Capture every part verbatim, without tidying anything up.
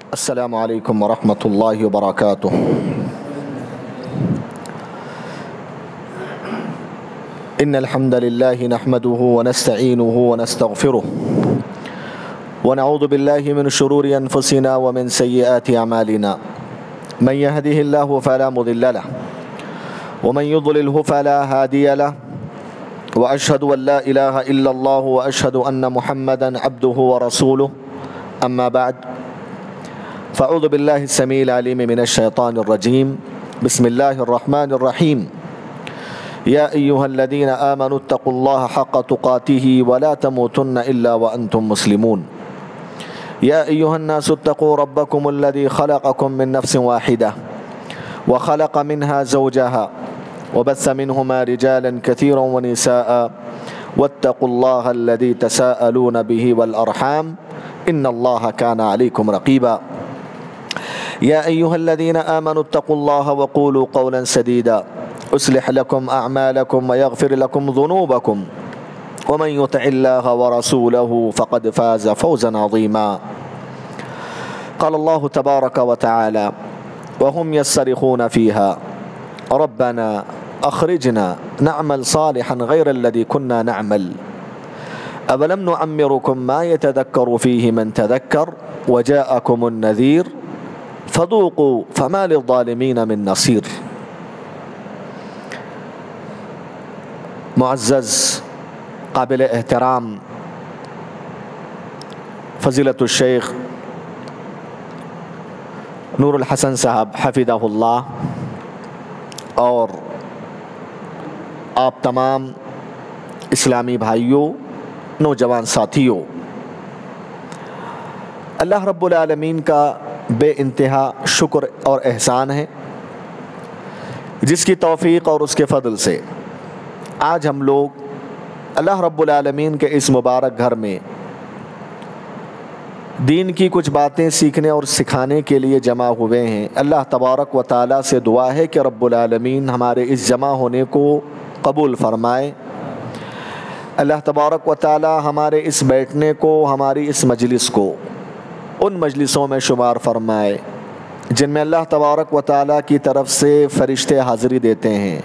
السلام علیکم ورحمۃ اللہ وبرکاتہ۔ ان الحمد للہ نحمده ونستعینه ونستغفره ونعوذ باللہ من شرور انفسنا ومن سیئات اعمالنا من يهده الله فلا مضل له ومن يضلله فلا هادي له واشهد ان لا اله الا الله واشهد ان محمدا عبده ورسوله اما بعد فاعوذ بالله السميع العليم من الشيطان الرجيم بسم الله الرحمن الرحيم يا أيها الذين آمنوا اتقوا الله حق تقاته ولا تموتن إلا وأنتم مسلمون يا أيها الناس اتقوا ربكم الذي خلقكم من نفس واحدة وخلق منها زوجها وبث منهما رجالا كثيرا ونساء واتقوا الله الذي تساءلون به والأرحام إن الله كان عليكم رقيبا يا أيها الذين آمنوا اتقوا الله وقولوا قولا سديدا يصلح لكم أعمالكم ويغفر لكم ذنوبكم ومن يطع الله ورسوله فقد فاز فوزا عظيما قال الله تبارك وتعالى وهم يصرخون فيها ربنا أخرجنا نعمل صالحا غير الذي كنا نعمل أولم نعمركم ما يتذكر فيه من تذكر وجاءكم النذير فذوقوا فما للظالمين من نصير۔ معزز قابل احترام فضیلت الشیخ نور الحسن صاحب حفظہ اللہ اور آپ تمام اسلامی بھائیوں، نوجوان ساتھیوں، اللہ رب العالمین کا بے انتہا شکر اور احسان ہے جس کی توفیق اور اس کے فضل سے آج ہم لوگ اللہ رب العالمین کے اس مبارک گھر میں دین کی کچھ باتیں سیکھنے اور سکھانے کے لیے جمع ہوئے ہیں۔ اللہ تبارک و تعالیٰ سے دعا ہے کہ رب العالمین ہمارے اس جمع ہونے کو قبول فرمائے۔ اللہ تبارک و تعالیٰ ہمارے اس بیٹھنے کو، ہماری اس مجلس کو ان مجلسوں میں شمار فرمائے جن میں اللہ تبارک و تعالیٰ کی طرف سے فرشتے حاضری دیتے ہیں،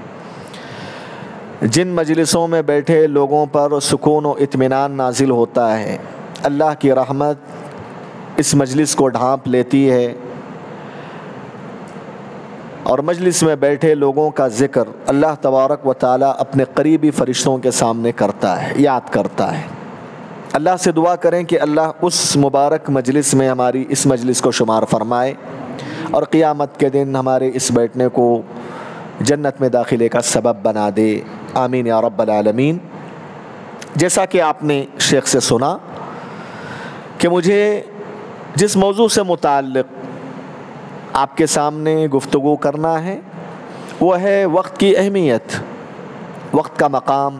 جن مجلسوں میں بیٹھے لوگوں پر سکون و اطمینان نازل ہوتا ہے، اللہ کی رحمت اس مجلس کو ڈھانپ لیتی ہے اور مجلس میں بیٹھے لوگوں کا ذکر اللہ تبارک و تعالیٰ اپنے قریبی فرشتوں کے سامنے کرتا ہے، یاد کرتا ہے۔ اللہ سے دعا کریں کہ اللہ اس مبارک مجلس میں ہماری اس مجلس کو شمار فرمائے اور قیامت کے دن ہمارے اس بیٹھنے کو جنت میں داخلے کا سبب بنا دے، آمین یا رب العالمین۔ جیسا کہ آپ نے شیخ سے سنا کہ مجھے جس موضوع سے متعلق آپ کے سامنے گفتگو کرنا ہے وہ ہے وقت کی اہمیت، وقت کا مقام۔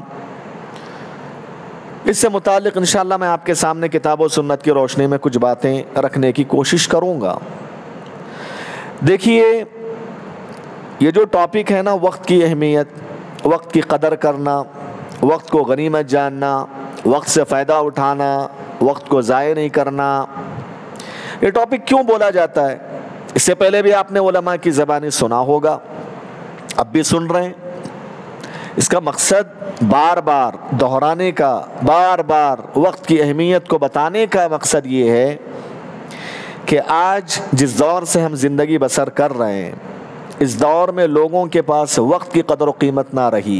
اس سے متعلق انشاءاللہ میں آپ کے سامنے کتاب و سنت کی روشنی میں کچھ باتیں رکھنے کی کوشش کروں گا۔ دیکھیے، یہ جو ٹاپک ہے نا، وقت کی اہمیت، وقت کی قدر کرنا، وقت کو غنیمت جاننا، وقت سے فائدہ اٹھانا، وقت کو ضائع نہیں کرنا، یہ ٹاپک کیوں بولا جاتا ہے؟ اس سے پہلے بھی آپ نے علماء کی زبانی سنا ہوگا، اب بھی سن رہے ہیں۔ اس کا مقصد بار بار دہرانے کا، بار بار وقت کی اہمیت کو بتانے کا مقصد یہ ہے کہ آج جس دور سے ہم زندگی بسر کر رہے ہیں، اس دور میں لوگوں کے پاس وقت کی قدر و قیمت نہ رہی۔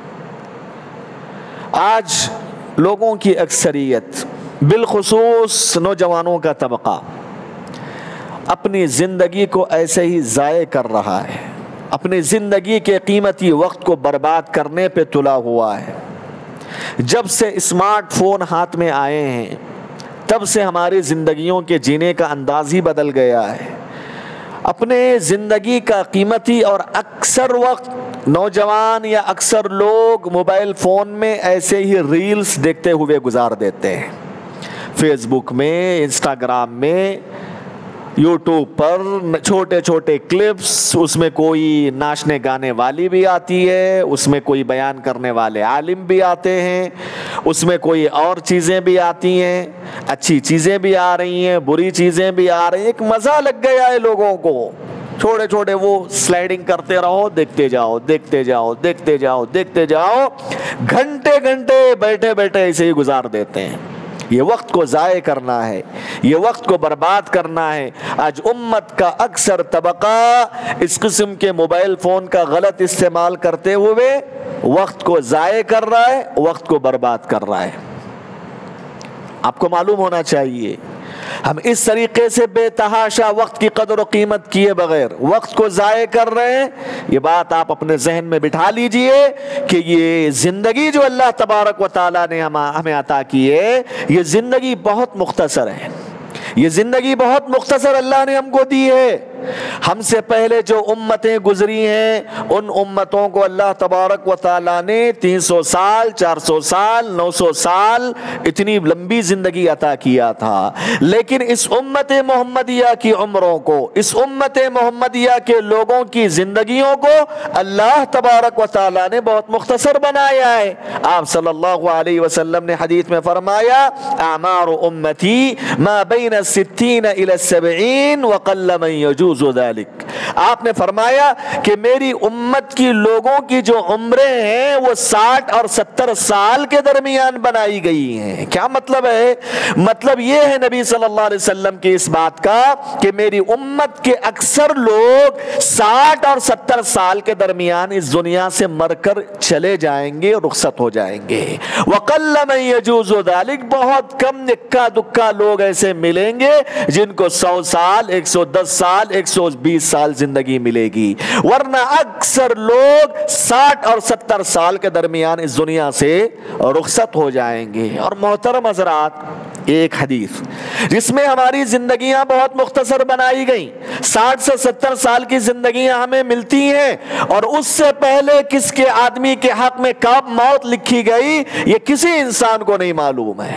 آج لوگوں کی اکثریت، بالخصوص نوجوانوں کا طبقہ، اپنی زندگی کو ایسے ہی ضائع کر رہا ہے، اپنی زندگی کے قیمتی وقت کو برباد کرنے پہ تلا ہوا ہے۔ جب سے اسمارٹ فون ہاتھ میں آئے ہیں تب سے ہماری زندگیوں کے جینے کا انداز ہی بدل گیا ہے۔ اپنے زندگی کا قیمتی اور اکثر وقت نوجوان یا اکثر لوگ موبائل فون میں ایسے ہی ریلز دیکھتے ہوئے گزار دیتے ہیں، فیس بک میں، انسٹاگرام میں، یوٹیوب پر چھوٹے چھوٹے کلپس، اس میں کوئی ناچنے گانے والی بھی آتی ہے، اس میں کوئی بیان کرنے والے عالم بھی آتے ہیں، اس میں کوئی اور چیزیں بھی آتی ہیں، اچھی چیزیں بھی آ رہی ہیں، بری چیزیں بھی آ رہی ہیں، ایک مزہ لگ گیا ہے لوگوں کو، چھوٹے چھوٹے وہ سلائڈنگ کرتے رہو، دیکھتے جاؤ دیکھتے جاؤ دیکھتے جاؤ دیکھتے جاؤ، گھنٹے گھنٹے بیٹھے بیٹھے ایسے ہی گزار دیتے ہیں۔ یہ وقت کو ضائع کرنا ہے، یہ وقت کو برباد کرنا ہے۔ آج امت کا اکثر طبقہ اس قسم کے موبائل فون کا غلط استعمال کرتے ہوئے وقت کو ضائع کر رہا ہے، وقت کو برباد کر رہا ہے۔ آپ کو معلوم ہونا چاہیے ہم اس طریقے سے بے تحاشا وقت کی قدر و قیمت کیے بغیر وقت کو ضائع کر رہے ہیں۔ یہ بات آپ اپنے ذہن میں بٹھا لیجئے کہ یہ زندگی جو اللہ تبارک و تعالیٰ نے ہمیں عطا کی ہے، یہ زندگی بہت مختصر ہے، یہ زندگی بہت مختصر اللہ نے ہم کو دی ہے۔ ہم سے پہلے جو امتیں گزری ہیں ان امتوں کو اللہ تبارک و تعالیٰ نے تین سو سال، چار سو سال، نو سو سال اتنی لمبی زندگی عطا کیا تھا، لیکن اس امت محمدیہ کی عمروں کو، اس امت محمدیہ کے لوگوں کی زندگیوں کو اللہ تبارک و تعالیٰ نے بہت مختصر بنایا ہے۔ آپ صلی اللہ علیہ وسلم نے حدیث میں فرمایا اعمار امتی ما بین الستین الی السبعین وقل من یجوز ذلك۔ آپ نے فرمایا کہ میری امت کی لوگوں کی جو عمریں ہیں وہ ساٹھ اور ستر سال کے درمیان بنائی گئی ہیں۔ کیا مطلب ہے؟ مطلب یہ ہے نبی صلی اللہ علیہ وسلم کی اس بات کا کہ میری امت کے اکثر لوگ ساٹھ اور ستر سال کے درمیان اس دنیا سے مر کر چلے جائیں گے، رخصت ہو جائیں گے۔ وَقَلَّ مَن يَجُوزُ ذَلِكَ، بہت کم اکا دکا لوگ ایسے ملیں گے جن کو سو سال، ایک سو دس سال، ایک سو بیس سال زندگی ملے گی، ورنہ اکثر لوگ ساٹھ اور ستر سال کے درمیان اس دنیا سے رخصت ہو جائیں گے۔ اور محترم حضرات، ایک حدیث جس میں ہماری زندگیاں بہت مختصر بنائی گئیں، ساٹھ سے ستر سال کی زندگیاں ہمیں ملتی ہیں، اور اس سے پہلے کس کے آدمی کے حق میں کب موت لکھی گئی یہ کسی انسان کو نہیں معلوم ہے۔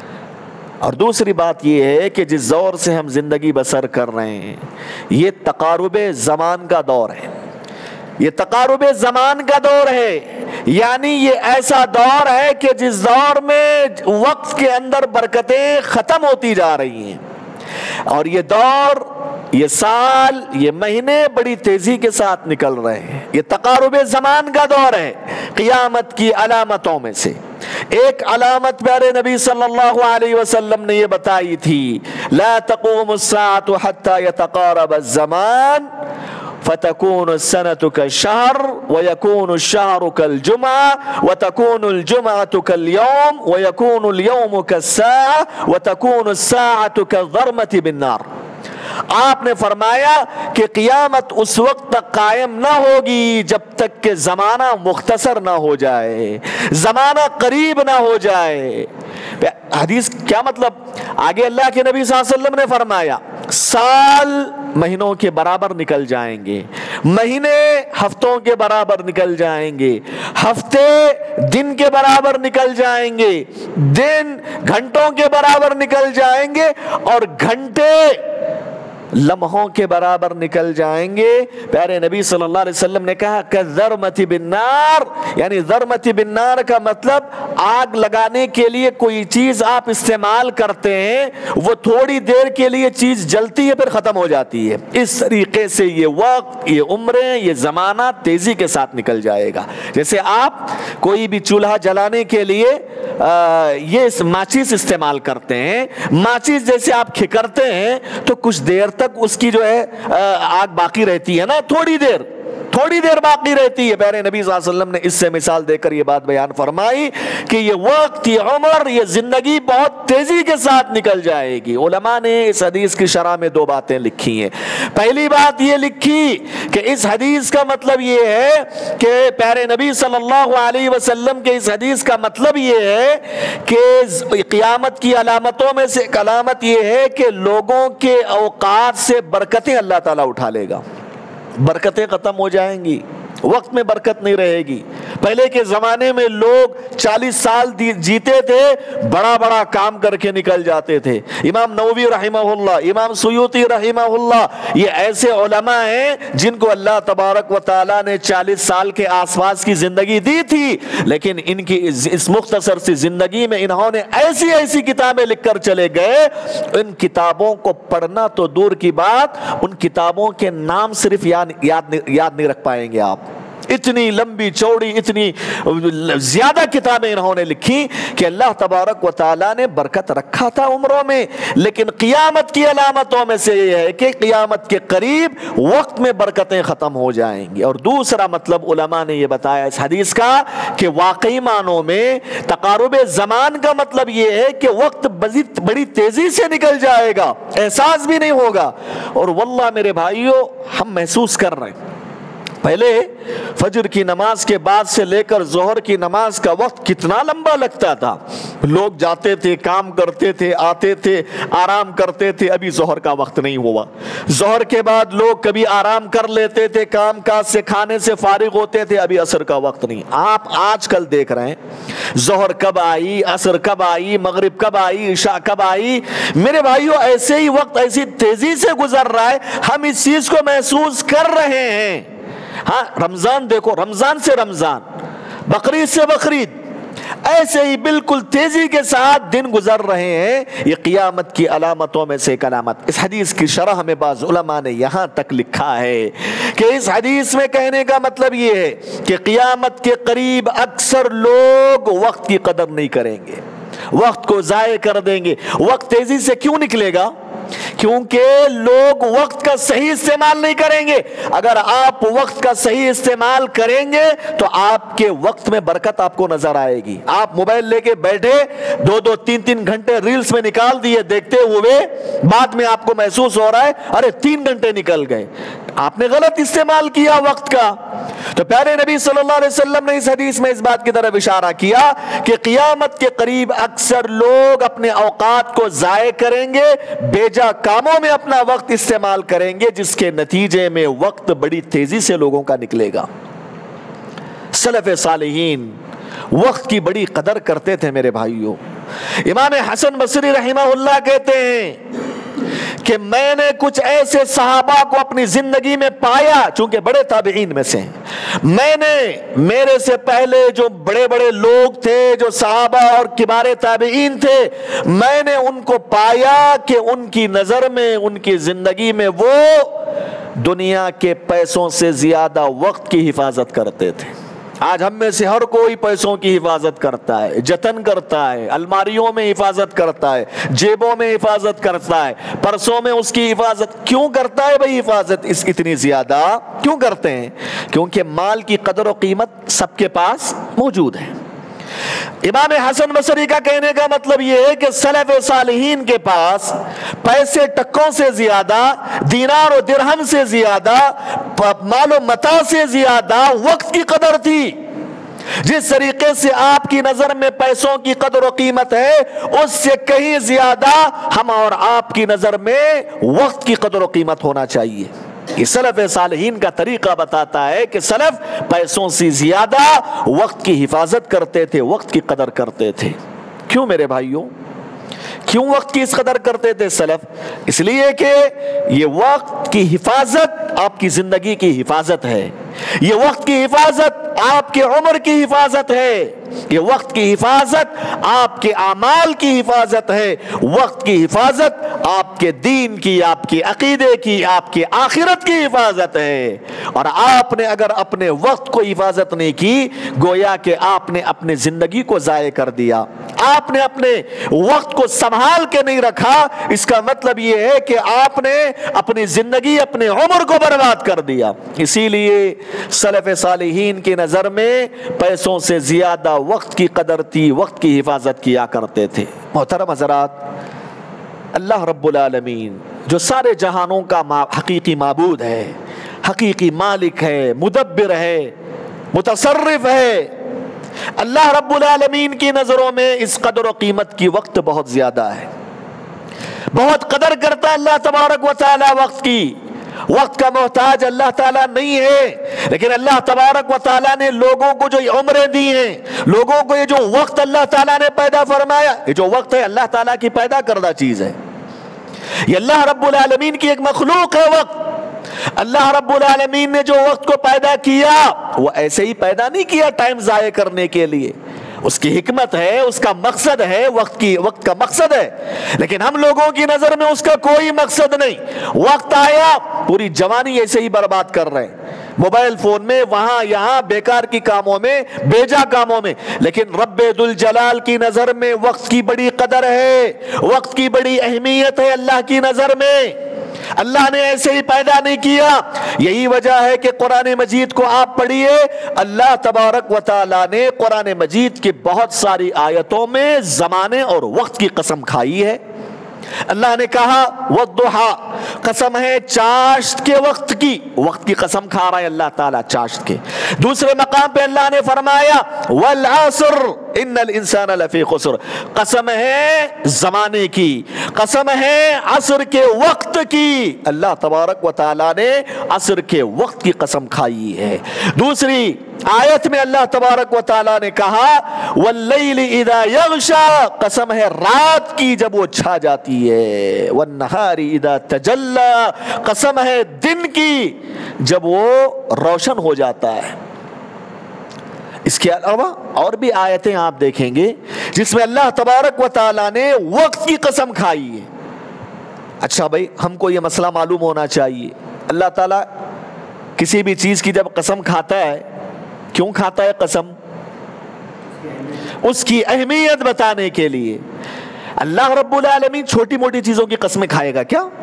اور دوسری بات یہ ہے کہ جس دور سے ہم زندگی بسر کر رہے ہیں یہ تقارب زمان کا دور ہے، یہ تقارب زمان کا دور ہے، یعنی یہ ایسا دور ہے کہ جس دور میں وقت کے اندر برکتیں ختم ہوتی جا رہی ہیں، اور یہ دور، یہ سال، یہ مہینے بڑی تیزی کے ساتھ نکل رہے ہیں۔ یہ تقارب زمان کا دور ہے۔ قیامت کی علامتوں میں سے ایک علامت پیارے نبی صلی اللہ علیہ وسلم نے یہ بتائی تھی، لا تقوم الساعة حتى يتقارب الزمان فتكون السنة كالشهر ويكون الشهر كالجمعة وتكون الجمعة كاليوم ويكون اليوم كالساعة وتكون الساعة كالضرمة بالنار۔ آپ نے فرمایا کہ قیامت اس وقت تک قائم نہ ہوگی جب تک کہ زمانہ مختصر نہ ہو جائے، زمانہ قریب نہ ہو جائے۔ حدیث کیا مطلب؟ آگے اللہ کے نبی صلی اللہ علیہ وسلم نے فرمایا سال مہینوں کے برابر نکل جائیں گے، مہینے ہفتوں کے برابر نکل جائیں گے، ہفتے دن کے برابر نکل جائیں گے، دن گھنٹوں کے برابر نکل جائیں گے، اور گھنٹے لمحوں کے برابر نکل جائیں گے۔ پیارے نبی صلی اللہ علیہ وسلم نے کہا کَالذَّرْمَةِ بِالنَّارِ، یعنی ذرمتی بِالنَّارِ کا مطلب آگ لگانے کے لیے کوئی چیز آپ استعمال کرتے ہیں، وہ تھوڑی دیر کے لیے چیز جلتی ہے پھر ختم ہو جاتی ہے، اس طریقے سے یہ وقت، یہ عمریں، یہ زمانہ تیزی کے ساتھ نکل جائے گا۔ جیسے آپ کوئی بھی چولہا جلانے کے لیے یہ ماچس استعمال کرتے ہیں، ماچس جیسے آپ کھکرتے ہیں تو کچھ دیر تک اس کی جو ہے آگ باقی رہتی ہے نا، تھوڑی دیر تھوڑی دیر باقی رہتی ہے۔ پیارے نبی صلی اللہ علیہ وسلم نے اس سے مثال دے کر یہ بات بیان فرمائی کہ یہ وقت، یہ عمر، یہ زندگی بہت تیزی کے ساتھ نکل جائے گی۔ علماء نے اس حدیث کی شرح میں دو باتیں لکھی ہیں۔ پہلی بات یہ لکھی کہ اس حدیث کا مطلب یہ ہے کہ پیارے نبی صلی اللہ علیہ وسلم کے اس حدیث کا مطلب یہ ہے کہ قیامت کی علامتوں میں سے ایک علامت یہ ہے کہ لوگوں کے اوقات سے برکتیں اللہ تعالیٰ اٹھا لے گا، برکتیں ختم ہو جائیں گی، وقت میں برکت نہیں رہے گی۔ پہلے کے زمانے میں لوگ چالیس سال جیتے تھے، بڑا بڑا کام کر کے نکل جاتے تھے۔ امام نووی رحمہ اللہ، امام سیوطی رحمہ اللہ، یہ ایسے علماء ہیں جن کو اللہ تبارک و تعالیٰ نے چالیس سال کے آس پاس کی زندگی دی تھی، لیکن ان کی اس مختصر سی زندگی میں انہوں نے ایسی ایسی کتابیں لکھ کر چلے گئے، ان کتابوں کو پڑھنا تو دور کی بات، ان کتابوں کے نام صرف یاد یاد نہیں رکھ پائیں گے آپ۔ اتنی لمبی چوڑی، اتنی زیادہ کتابیں انہوں نے لکھی کہ اللہ تبارک و تعالیٰ نے برکت رکھا تھا عمروں میں، لیکن قیامت کی علامتوں میں سے یہ ہے کہ قیامت کے قریب وقت میں برکتیں ختم ہو جائیں گی۔ اور دوسرا مطلب علماء نے یہ بتایا اس حدیث کا کہ واقعی معنوں میں تقارب زمان کا مطلب یہ ہے کہ وقت بڑی تیزی سے نکل جائے گا، احساس بھی نہیں ہوگا۔ اور واللہ میرے بھائیوں، ہم محسوس کر رہے ہیں، پہلے فجر کی نماز کے بعد سے لے کر ظہر کی نماز کا وقت کتنا لمبا لگتا تھا، لوگ جاتے تھے، کام کرتے تھے، آتے تھے، آرام کرتے تھے۔ ابھی ظہر کا وقت نہیں ہوا، ظہر کے بعد لوگ کبھی آرام کر لیتے تھے، کام کاج سے کھانے سے فارغ ہوتے تھے، ابھی عصر کا وقت نہیں۔ آپ آج کل دیکھ رہے ہیں ظہر کب آئی، عصر کب آئی، مغرب کب آئی، عشاء کب آئی۔ میرے بھائیوں، ایسے ہی وقت ایسی تیزی سے گزر رہا ہے، ہم اس چیز کو محسوس کر رہے ہیں۔ ہاں، رمضان دیکھو، رمضان سے رمضان، بقرعید سے بقرعید، ایسے ہی بالکل تیزی کے ساتھ دن گزر رہے ہیں۔ یہ قیامت کی علامتوں میں سے ایک علامت۔ اس حدیث کی شرح میں بعض علماء نے یہاں تک لکھا ہے کہ اس حدیث میں کہنے کا مطلب یہ ہے کہ قیامت کے قریب اکثر لوگ وقت کی قدر نہیں کریں گے، وقت کو ضائع کر دیں گے۔ وقت تیزی سے کیوں نکلے گا؟ کیونکہ لوگ وقت کا صحیح استعمال نہیں کریں گے۔ اگر آپ وقت کا صحیح استعمال کریں گے تو آپ کے وقت میں برکت آپ کو نظر آئے گی۔ آپ موبائل لے کے بیٹھے، دو دو تین تین گھنٹے ریلز میں نکال دیے دیکھتے ہوئے، بعد میں آپ کو محسوس ہو رہا ہے ارے تین گھنٹے نکل گئے، آپ نے غلط استعمال کیا وقت کا۔ تو پیارے نبی صلی اللہ علیہ وسلم نے اس حدیث میں اس بات کی طرف اشارہ کیا کہ قیامت کے قریب اکثر لوگ اپنے اوقات کو ضائع کریں گے، بیجا کاموں میں اپنا وقت استعمال کریں گے، جس کے نتیجے میں وقت بڑی تیزی سے لوگوں کا نکلے گا۔ سلف صالحین وقت کی بڑی قدر کرتے تھے میرے بھائیوں۔ امام حسن بصری رحمہ اللہ کہتے ہیں کہ میں نے کچھ ایسے صحابہ کو اپنی زندگی میں پایا، چونکہ بڑے تابعین میں سے ہیں، میں نے میرے سے پہلے جو بڑے بڑے لوگ تھے، جو صحابہ اور کبار تابعین تھے، میں نے ان کو پایا کہ ان کی نظر میں، ان کی زندگی میں وہ دنیا کے پیسوں سے زیادہ وقت کی حفاظت کرتے تھے۔ آج ہم میں سے ہر کوئی پیسوں کی حفاظت کرتا ہے، جتن کرتا ہے، الماریوں میں حفاظت کرتا ہے، جیبوں میں حفاظت کرتا ہے، پرسوں میں اس کی حفاظت کیوں کرتا ہے بھائی؟ حفاظت اس اتنی زیادہ کیوں کرتے ہیں؟ کیونکہ مال کی قدر و قیمت سب کے پاس موجود ہے۔ امام حسن بصری کا کہنے کا مطلب یہ ہے کہ سلف صالحین کے پاس پیسے ٹکوں سے زیادہ، دینار و درہم سے زیادہ، مال و متاع سے زیادہ وقت کی قدر تھی۔ جس طریقے سے آپ کی نظر میں پیسوں کی قدر و قیمت ہے، اس سے کہیں زیادہ ہم اور آپ کی نظر میں وقت کی قدر و قیمت ہونا چاہیے۔ یہ سلف صالحین کا طریقہ بتاتا ہے کہ سلف پیسوں سے زیادہ وقت کی حفاظت کرتے تھے، وقت کی قدر کرتے تھے۔ کیوں میرے بھائیوں؟ کیوں وقت کی اس قدر کرتے تھے سلف؟ اس لیے کہ یہ وقت کی حفاظت آپ کی زندگی کی حفاظت ہے، یہ وقت کی حفاظت آپ کے عمر کی حفاظت ہے، یہ وقت کی حفاظت آپ کے اعمال کی حفاظت ہے، وقت کی حفاظت آپ کے دین کی، آپ کے عقیدے کی، آپ کے آخرت کی حفاظت ہے۔ اور آپ نے اگر اپنے وقت کو حفاظت نہیں کی، گویا کہ آپ نے اپنی زندگی کو ضائع کر دیا، آپ نے اپنے وقت کو سنبھال کے نہیں رکھا۔ اس کا مطلب یہ ہے کہ آپ نے اپنی زندگی، اپنے عمر کو برباد کر دیا۔ اسی لیے سلف صالحین کی نظر میں پیسوں سے زیادہ وقت کی قدر تھی، وقت کی حفاظت کیا کرتے تھے۔ محترم حضرات، اللہ رب العالمین جو سارے جہانوں کا حقیقی معبود ہے، حقیقی مالک ہے، مدبر ہے، متصرف ہے، اللہ رب العالمین کی نظروں میں اس قدر و قیمت کی وقت بہت زیادہ ہے، بہت قدر کرتا ہے اللہ تبارک و تعالی وقت کی۔ وقت کا محتاج اللہ تعالیٰ نہیں ہے، لیکن اللہ تبارک و تعالیٰ نے لوگوں کو جو عمریں دی ہیں، لوگوں کو یہ جو وقت اللہ تعالیٰ نے پیدا فرمایا، یہ جو وقت ہے اللہ تعالیٰ کی پیدا کردہ چیز ہے، یہ اللہ رب العالمین کی ایک مخلوق ہے وقت۔ اللہ رب العالمین نے جو وقت کو پیدا کیا وہ ایسے ہی پیدا نہیں کیا ٹائم ضائع کرنے کے لیے، اس کی حکمت ہے، اس کا مقصد ہے، وقت کی وقت کا مقصد ہے، لیکن ہم لوگوں کی نظر میں اس کا کوئی مقصد نہیں۔ وقت آیا پوری جوانی ایسے ہی برباد کر رہے ہیں، موبائل فون میں، وہاں یہاں بیکار کی کاموں میں، بیجا کاموں میں، لیکن رب ذوالجلال کی نظر میں وقت کی بڑی قدر ہے، وقت کی بڑی اہمیت ہے اللہ کی نظر میں۔ اللہ نے ایسے ہی پیدا نہیں کیا، یہی وجہ ہے کہ قرآن مجید کو آپ پڑھیے، اللہ تبارک و تعالیٰ نے قرآن مجید کی بہت ساری آیتوں میں زمانے اور وقت کی قسم کھائی ہے۔ اللہ نے کہا والضحیٰ، قسم ہے چاشت کے وقت کی، وقت کی قسم کھا رہا ہے اللہ تعالیٰ چاشت کے۔ دوسرے مقام پہ اللہ نے فرمایا والعصر ان الانسان لفی خسر، قسم ہے زمانے کی، قسم ہے عصر کے وقت کی، اللہ تبارک و تعالیٰ نے عصر کے وقت کی قسم کھائی ہے۔ دوسری آیت میں اللہ تبارک و تعالیٰ نے کہا واللیل اذا یغشا، قسم ہے رات کی جب وہ چھا جاتی ہے، والنہار اذا تجلی، قسم ہے دن کی جب وہ روشن ہو جاتا ہے۔ اس کے علاوہ اور بھی آیتیں آپ دیکھیں گے جس میں اللہ تبارک و تعالیٰ نے وقت کی قسم کھائی ہے۔ اچھا بھائی، ہم کو یہ مسئلہ معلوم ہونا چاہیے، اللہ تعالیٰ کسی بھی چیز کی جب قسم کھاتا ہے کیوں کھاتا ہے قسم؟ اس کی اہمیت بتانے کے لیے۔ اللہ رب العالمین چھوٹی موٹی چیزوں کی قسمیں کھائے گا کیا؟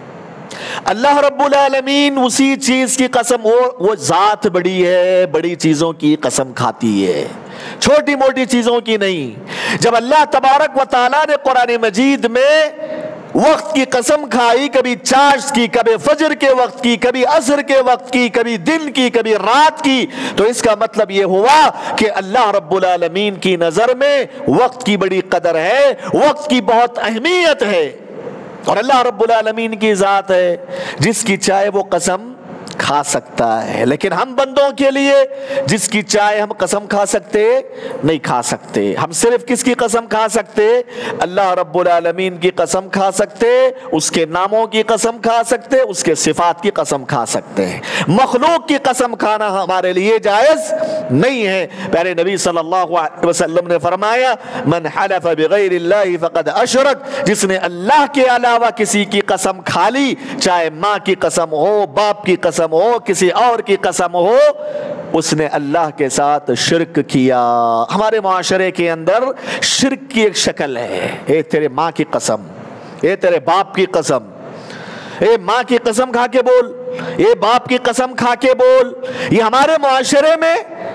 اللہ رب العالمین اسی چیز کی قسم، وہ وہ ذات بڑی ہے، بڑی چیزوں کی قسم کھاتی ہے، چھوٹی موٹی چیزوں کی نہیں۔ جب اللہ تبارک و تعالیٰ نے قرآن مجید میں وقت کی قسم کھائی، کبھی چاشت کی، کبھی فجر کے وقت کی، کبھی عصر کے وقت کی، کبھی دن کی، کبھی رات کی، تو اس کا مطلب یہ ہوا کہ اللہ رب العالمین کی نظر میں وقت کی بڑی قدر ہے، وقت کی بہت اہمیت ہے، اور اللہ رب العالمین کی ذات ہے جس کی چاہے وہ قسم کھا سکتا ہے، لیکن ہم بندوں کے لیے جس کی چاہے ہم قسم کھا سکتے نہیں کھا سکتے۔ ہم صرف کس کی قسم کھا سکتے؟ اللہ رب العالمین کی قسم کھا سکتے، اس کے ناموں کی قسم کھا سکتے، اس کے صفات کی قسم کھا سکتے ہیں۔ مخلوق کی قسم کھانا ہمارے لیے جائز نہیں ہے۔ پیارے نبی صلی اللہ علیہ وسلم نے فرمایا من حلف بغیر اللہ فقد اشرک، جس نے اللہ کے علاوہ کسی کی قسم کھا لی، چاہے ماں کی قسم ہو، باپ کی قسم ہو، کسی اور کی قسم ہو، اس نے اللہ کے ساتھ شرک کیا۔ ہمارے معاشرے کے اندر شرک کی ایک شکل ہے، اے تیرے ماں کی قسم، اے تیرے باپ کی قسم، اے ماں کی قسم کھا کے بول، اے باپ کی قسم کھا کے بول۔ یہ ہمارے معاشرے میں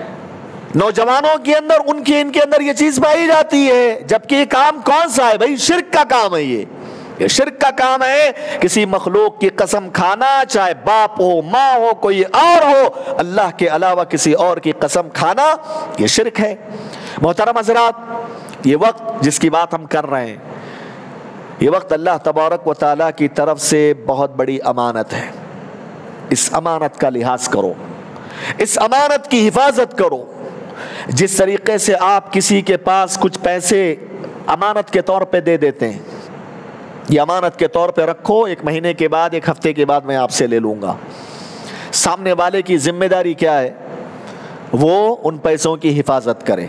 نوجوانوں کے اندر، ان کے ان کے اندر یہ چیز پائی جاتی ہے، جبکہ یہ کام کون سا ہے بھائی؟ شرک کا کام ہے، یہ یہ شرک کا کام ہے۔ کسی مخلوق کی قسم کھانا، چاہے باپ ہو، ماں ہو، کوئی اور ہو، اللہ کے علاوہ کسی اور کی قسم کھانا یہ شرک ہے۔ محترم حضرات، یہ وقت جس کی بات ہم کر رہے ہیں، یہ وقت اللہ تبارک و تعالیٰ کی طرف سے بہت بڑی امانت ہے۔ اس امانت کا لحاظ کرو، اس امانت کی حفاظت کرو۔ جس طریقے سے آپ کسی کے پاس کچھ پیسے امانت کے طور پہ دے دیتے ہیں، یہ امانت کے طور پہ رکھو، ایک مہینے کے بعد، ایک ہفتے کے بعد میں آپ سے لے لوں گا۔ سامنے والے کی ذمہ داری کیا ہے؟ وہ ان پیسوں کی حفاظت کرے۔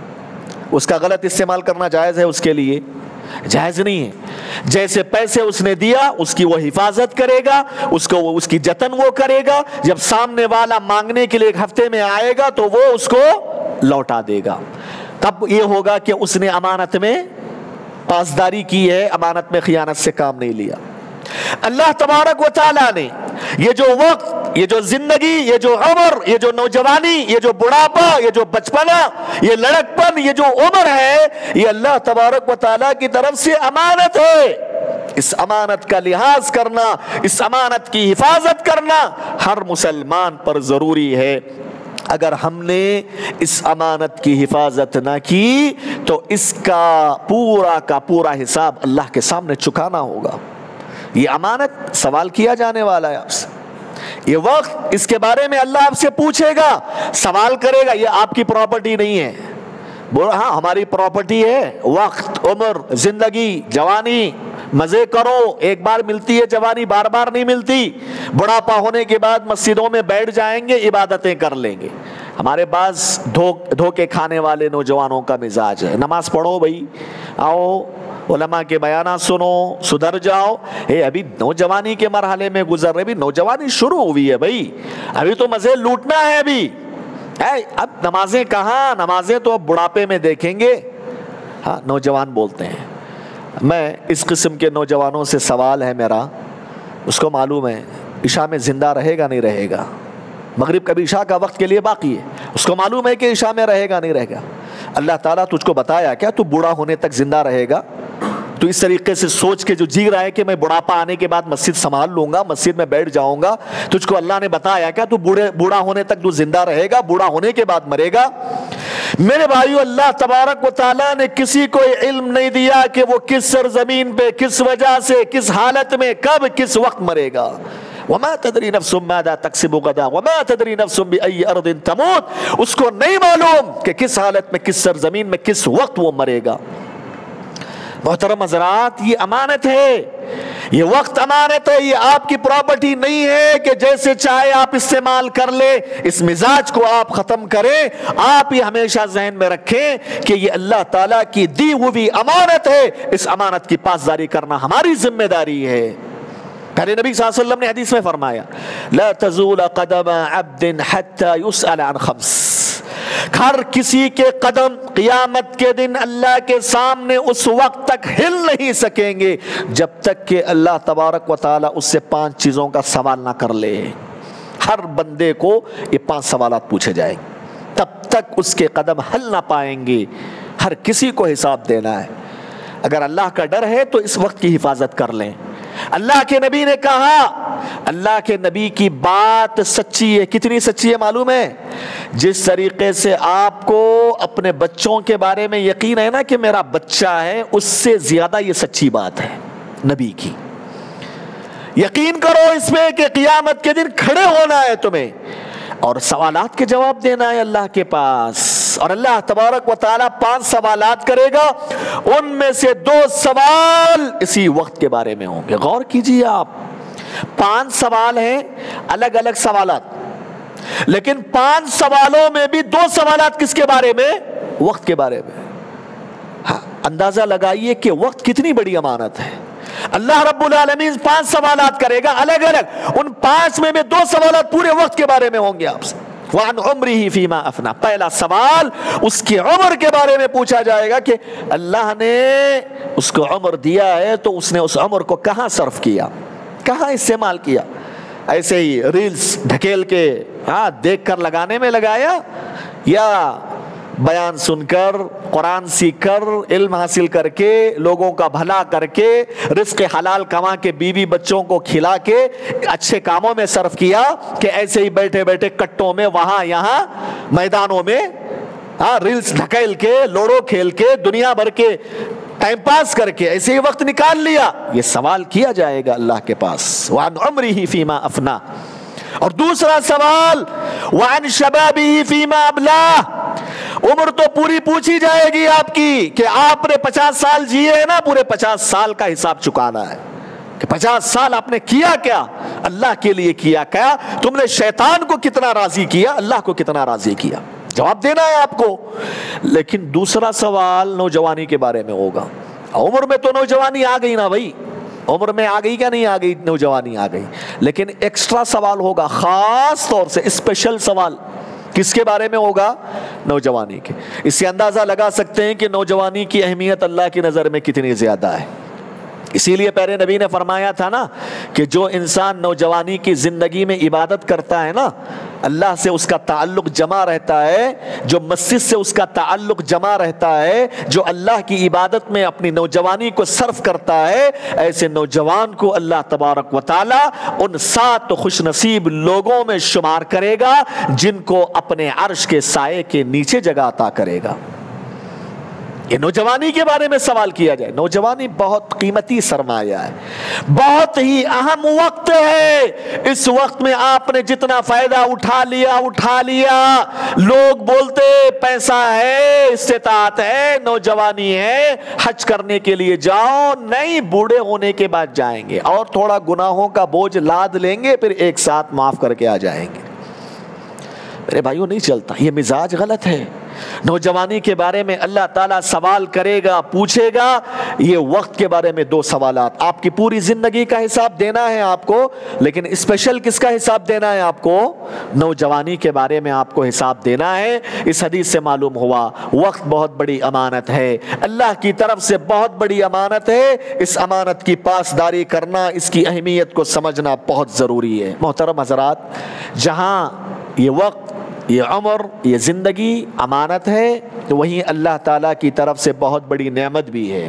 اس کا غلط استعمال کرنا جائز ہے؟ اس کے لیے جائز نہیں ہے۔ جیسے پیسے اس نے دیا، اس کی وہ حفاظت کرے گا، اس کو اس کی جتن وہ کرے گا، جب سامنے والا مانگنے کے لیے ایک ہفتے میں آئے گا تو وہ اس کو لوٹا دے گا۔ تب یہ ہوگا کہ اس نے امانت میں پاسداری کی ہے، امانت میں خیانت سے کام نہیں لیا۔ اللہ تبارک و تعالیٰ نے یہ جو وقت، یہ جو زندگی، یہ جو عمر، یہ جو نوجوانی، یہ جو بڑھاپا، یہ جو بچپنا، یہ لڑکپن، یہ جو عمر ہے، یہ اللہ تبارک و تعالیٰ کی طرف سے امانت ہے۔ اس امانت کا لحاظ کرنا، اس امانت کی حفاظت کرنا ہر مسلمان پر ضروری ہے۔ اگر ہم نے اس امانت کی حفاظت نہ کی تو اس کا پورا کا پورا حساب اللہ کے سامنے چکانا ہوگا۔ یہ امانت سوال کیا جانے والا ہے آپ سے۔ یہ وقت، اس کے بارے میں اللہ آپ سے پوچھے گا، سوال کرے گا. یہ آپ کی پراپرٹی نہیں ہے. بولا ہاں ہماری پراپرٹی ہے. وقت، عمر، زندگی، جوانی. مزے کرو، ایک بار ملتی ہے جوانی، بار بار نہیں ملتی. بڑھاپا ہونے کے بعد مسجدوں میں بیٹھ جائیں گے، عبادتیں کر لیں گے. ہمارے پاس دھوکے کھانے والے نوجوانوں کا مزاج ہے. نماز پڑھو بھائی، آؤ علماء کے بیانات سنو، سدھر جاؤ. اے ابھی نوجوانی کے مرحلے میں گزر رہے، ابھی نوجوانی شروع ہوئی ہے بھائی، ابھی تو مزے لوٹنا ہے. ابھی اب نمازیں کہاں، نمازیں تو اب بڑھاپے میں دیکھیں گے. ہاں نوجوان بولتے ہیں. میں اس قسم کے نوجوانوں سے سوال ہے میرا، اس کو معلوم ہے عشاء میں زندہ رہے گا نہیں رہے گا. مغرب کبھی عشاء کا وقت کے لیے باقی ہے، اس کو معلوم ہے کہ عشاء میں رہے گا نہیں رہے گا. اللہ تعالیٰ تجھ کو بتایا کیا تو بوڑھا ہونے تک زندہ رہے گا؟ تو اس طریقے سے سوچ کے جو جی رہا ہے کہ میں بڑھاپا آنے کے بعد مسجد سنبھال لوں گا، مسجد میں بیٹھ جاؤں گا، تجھ کو اللہ نے بتایا کیا تو بوڑھے بوڑھا ہونے تک تو زندہ رہے گا، بوڑھا ہونے کے بعد مرے گا؟ میرے بھائیو، اللہ تبارک و تعالیٰ نے کسی کو علم نہیں دیا کہ وہ کس سرزمین پہ، کس وجہ سے، کس حالت میں، کب، کس وقت مرے گا. وما تدری نفس ماذا تکسب غدا وما تدری نفس بأي ارض تموت. اس کو نہیں معلوم کہ کس حالت میں، کس سرزمین میں، کس وقت وہ مرے گا. محترم حضرات، یہ امانت ہے، یہ وقت امانت ہے، یہ آپ کی پراپرٹی نہیں ہے کہ جیسے چاہے آپ استعمال کر لیں. اس مزاج کو آپ ختم کریں. آپ یہ ہمیشہ ذہن میں رکھیں کہ یہ اللہ تعالیٰ کی دی ہوئی امانت ہے. اس امانت کی پاسداری کرنا ہماری ذمہ داری ہے. پہلے نبی صلی اللہ علیہ وسلم نے حدیث میں فرمایا لا تزول قدم عبد حتى يسأل عن خمس. ہر کسی کے قدم قیامت کے دن اللہ کے سامنے اس وقت تک ہل نہیں سکیں گے جب تک کہ اللہ تبارک و تعالی اس سے پانچ چیزوں کا سوال نہ کر لے. ہر بندے کو یہ پانچ سوالات پوچھے جائیں گے، تب تک اس کے قدم ہل نہ پائیں گے. ہر کسی کو حساب دینا ہے. اگر اللہ کا ڈر ہے تو اس وقت کی حفاظت کر لیں. اللہ کے نبی نے کہا، اللہ کے نبی کی بات سچی ہے. کتنی سچی ہے معلوم ہے؟ جس طریقے سے آپ کو اپنے بچوں کے بارے میں یقین ہے نا کہ میرا بچہ ہے، اس سے زیادہ یہ سچی بات ہے نبی کی. یقین کرو اس میں کہ قیامت کے دن کھڑے ہونا ہے تمہیں اور سوالات کے جواب دینا ہے اللہ کے پاس. اور اللہ تبارک و تعالیٰ پانچ سوالات کرے گا، ان میں سے دو سوال اسی وقت کے بارے میں ہوں گے. غور کیجئے آپ، پانچ سوال ہیں، الگ الگ سوالات، لیکن پانچ سوالوں میں بھی دو سوالات کس کے بارے میں؟ وقت کے بارے میں. ہاں اندازہ لگائیے کہ وقت کتنی بڑی امانت ہے. اللہ رب العالمین پانچ سوالات کرے گا الگ الگ، ان پانچ میں میں دو سوالات پورے وقت کے بارے میں ہوں گے آپ سے. وَعَنْ عُمْرِهِ فِي مَا أَفْنَى. پہلا سوال اس کی عمر کے بارے میں پوچھا جائے گا کہ اللہ نے اس کو عمر دیا ہے تو اس نے اس عمر کو کہاں صرف کیا، کہاں استعمال کیا. ایسے ہی ریلز ڈھکیل کے ہاں دیکھ کر لگانے میں لگایا، یا بیان سن کر، قرآن سیکھ کر، علم حاصل کر کے، لوگوں کا بھلا کر کے، رزق حلال کما کے بیوی بچوں کو کھلا کے اچھے کاموں میں صرف کیا، کہ ایسے ہی بیٹھے بیٹھے کٹوں میں وہاں یہاں میدانوں میں ہاں ریلز ڈھکیل کے، لوڈو کھیل کے، دنیا بھر کے ٹائم پاس کر کے ایسے ہی وقت نکال لیا. یہ سوال کیا جائے گا اللہ کے پاس. وَعَنْ عُمْرِهِ فِي مَا أَفْنَى. اور دوسرا سوال وَعَنْ شَبَابِهِ فِي مَا أَبْلَاهُ. عمر تو پوری پوچھی جائے گی آپ کی کہ آپ نے پچاس سال جیے ہیں نا، پورے پچاس سال کا حساب چکانا ہے کہ پچاس سال آپ نے کیا کیا، اللہ کے لیے کیا کیا، تم نے شیطان کو کتنا راضی کیا، اللہ کو کتنا راضی کیا، جواب دینا ہے آپ کو. لیکن دوسرا سوال نوجوانی کے بارے میں ہوگا. عمر میں تو نوجوانی آ گئی نا بھائی، عمر میں آ گئی کیا نہیں آ گئی؟ نوجوانی آ گئی. لیکن ایکسٹرا سوال ہوگا، خاص طور سے اسپیشل سوال کس کے بارے میں ہوگا؟ نوجوانی کے. اس سے اندازہ لگا سکتے ہیں کہ نوجوانی کی اہمیت اللہ کی نظر میں کتنی زیادہ ہے. اسی لیے پیارے نبی نے فرمایا تھا نا کہ جو انسان نوجوانی کی زندگی میں عبادت کرتا ہے نا، اللہ سے اس کا تعلق جمع رہتا ہے، جو مسجد سے اس کا تعلق جمع رہتا ہے، جو اللہ کی عبادت میں اپنی نوجوانی کو صرف کرتا ہے، ایسے نوجوان کو اللہ تبارک و تعالی ان سات خوش نصیب لوگوں میں شمار کرے گا جن کو اپنے عرش کے سائے کے نیچے جگہ عطا کرے گا. یہ نوجوانی کے بارے میں سوال کیا جائے. نوجوانی بہت قیمتی سرمایہ ہے, بہت ہی اہم وقت ہے. اس وقت میں آپ نے جتنا فائدہ اٹھا لیا اٹھا لیا. لوگ بولتے پیسہ ہے, استطاعت ہے, نوجوانی ہے, حج کرنے کے لیے جاؤ. نہیں, بوڑھے ہونے کے بعد جائیں گے اور تھوڑا گناہوں کا بوجھ لاد لیں گے, پھر ایک ساتھ معاف کر کے آ جائیں گے. میرے بھائیوں نہیں چلتا, یہ مزاج غلط ہے. نوجوانی کے بارے میں اللہ تعالیٰ سوال کرے گا, پوچھے گا. یہ وقت کے بارے میں دو سوالات. آپ کی پوری زندگی کا حساب دینا ہے آپ کو, لیکن اسپیشل کس کا حساب دینا ہے آپ کو؟ نوجوانی کے بارے میں آپ کو حساب دینا ہے. اس حدیث سے معلوم ہوا وقت بہت بڑی امانت ہے, اللہ کی طرف سے بہت بڑی امانت ہے. اس امانت کی پاسداری کرنا, اس کی اہمیت کو سمجھنا بہت ضروری ہے. محترم حضرات, جہاں یہ وقت, یہ عمر, یہ زندگی امانت ہے, تو وہیں اللہ تعالیٰ کی طرف سے بہت بڑی نعمت بھی ہے.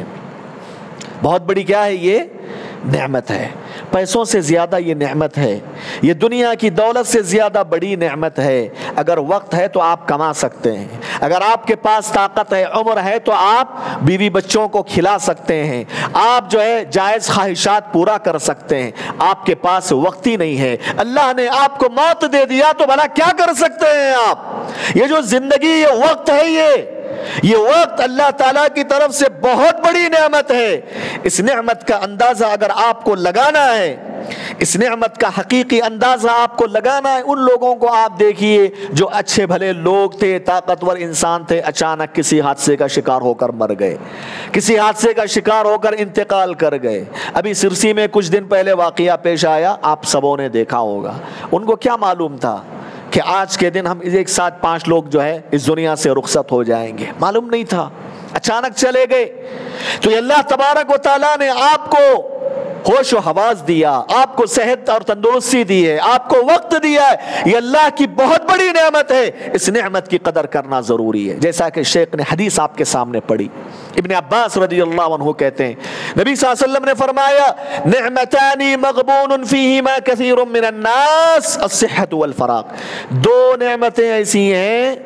بہت بڑی کیا ہے؟ یہ نعمت ہے. پیسوں سے زیادہ یہ نعمت ہے, یہ دنیا کی دولت سے زیادہ بڑی نعمت ہے. اگر وقت ہے تو آپ کما سکتے ہیں, اگر آپ کے پاس طاقت ہے, عمر ہے, تو آپ بیوی بچوں کو کھلا سکتے ہیں, آپ جو ہے جائز خواہشات پورا کر سکتے ہیں. آپ کے پاس وقت ہی نہیں ہے. اللہ نے آپ کو موت دے دیا تو بھلا کیا کر سکتے ہیں آپ؟ یہ جو زندگی, یہ وقت ہے, یہ یہ وقت اللہ تعالیٰ کی طرف سے بہت بڑی نعمت ہے. اس نعمت کا اندازہ اگر آپ کو لگانا ہے, اس نعمت کا حقیقی اندازہ آپ کو لگانا ہے, ان لوگوں کو آپ دیکھیے جو اچھے بھلے لوگ تھے, طاقتور انسان تھے, اچانک کسی حادثے کا شکار ہو کر مر گئے, کسی حادثے کا شکار ہو کر انتقال کر گئے. ابھی سرسی میں کچھ دن پہلے واقعہ پیش آیا, آپ سبوں نے دیکھا ہوگا. ان کو کیا معلوم تھا کہ آج کے دن ہم ایک ساتھ پانچ لوگ جو ہے اس دنیا سے رخصت ہو جائیں گے؟ معلوم نہیں تھا, اچانک چلے گئے. تو یہ اللہ تبارک و تعالیٰ نے آپ کو ہوش و حواس دیا, آپ کو صحت اور تندرستی دی ہے, آپ کو وقت دیا ہے. یہ اللہ کی بہت بڑی نعمت ہے. اس نعمت کی قدر کرنا ضروری ہے. جیسا کہ شیخ نے حدیث آپ کے سامنے پڑھی, ابن عباس رضی اللہ عنہ کہتے ہیں نبی صلی اللہ علیہ وسلم نے فرمایا, نعمتان مغبون فیہما کثیر من الناس الصحۃ والفراغ. دو نعمتیں ایسی ہیں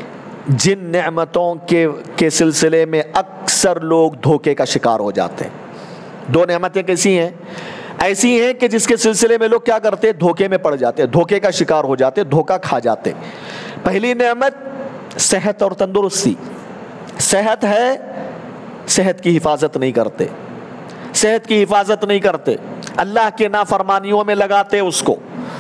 جن نعمتوں کے کے سلسلے میں اکثر لوگ دھوکے کا شکار ہو جاتے ہیں. دو نعمتیں کیسی ہیں؟ ایسی ہیں کہ جس کے سلسلے میں لوگ کیا کرتے ہیں؟ دھوکے میں پڑ جاتے ہیں, دھوکے کا شکار ہو جاتے ہیں, دھوکا کھا جاتے. پہلی نعمت صحت اور تندرستی. صحت ہے, صحت کی حفاظت نہیں کرتے, صحت کی حفاظت نہیں کرتے, اللہ کے نافرمانیوں میں لگاتے, اس کو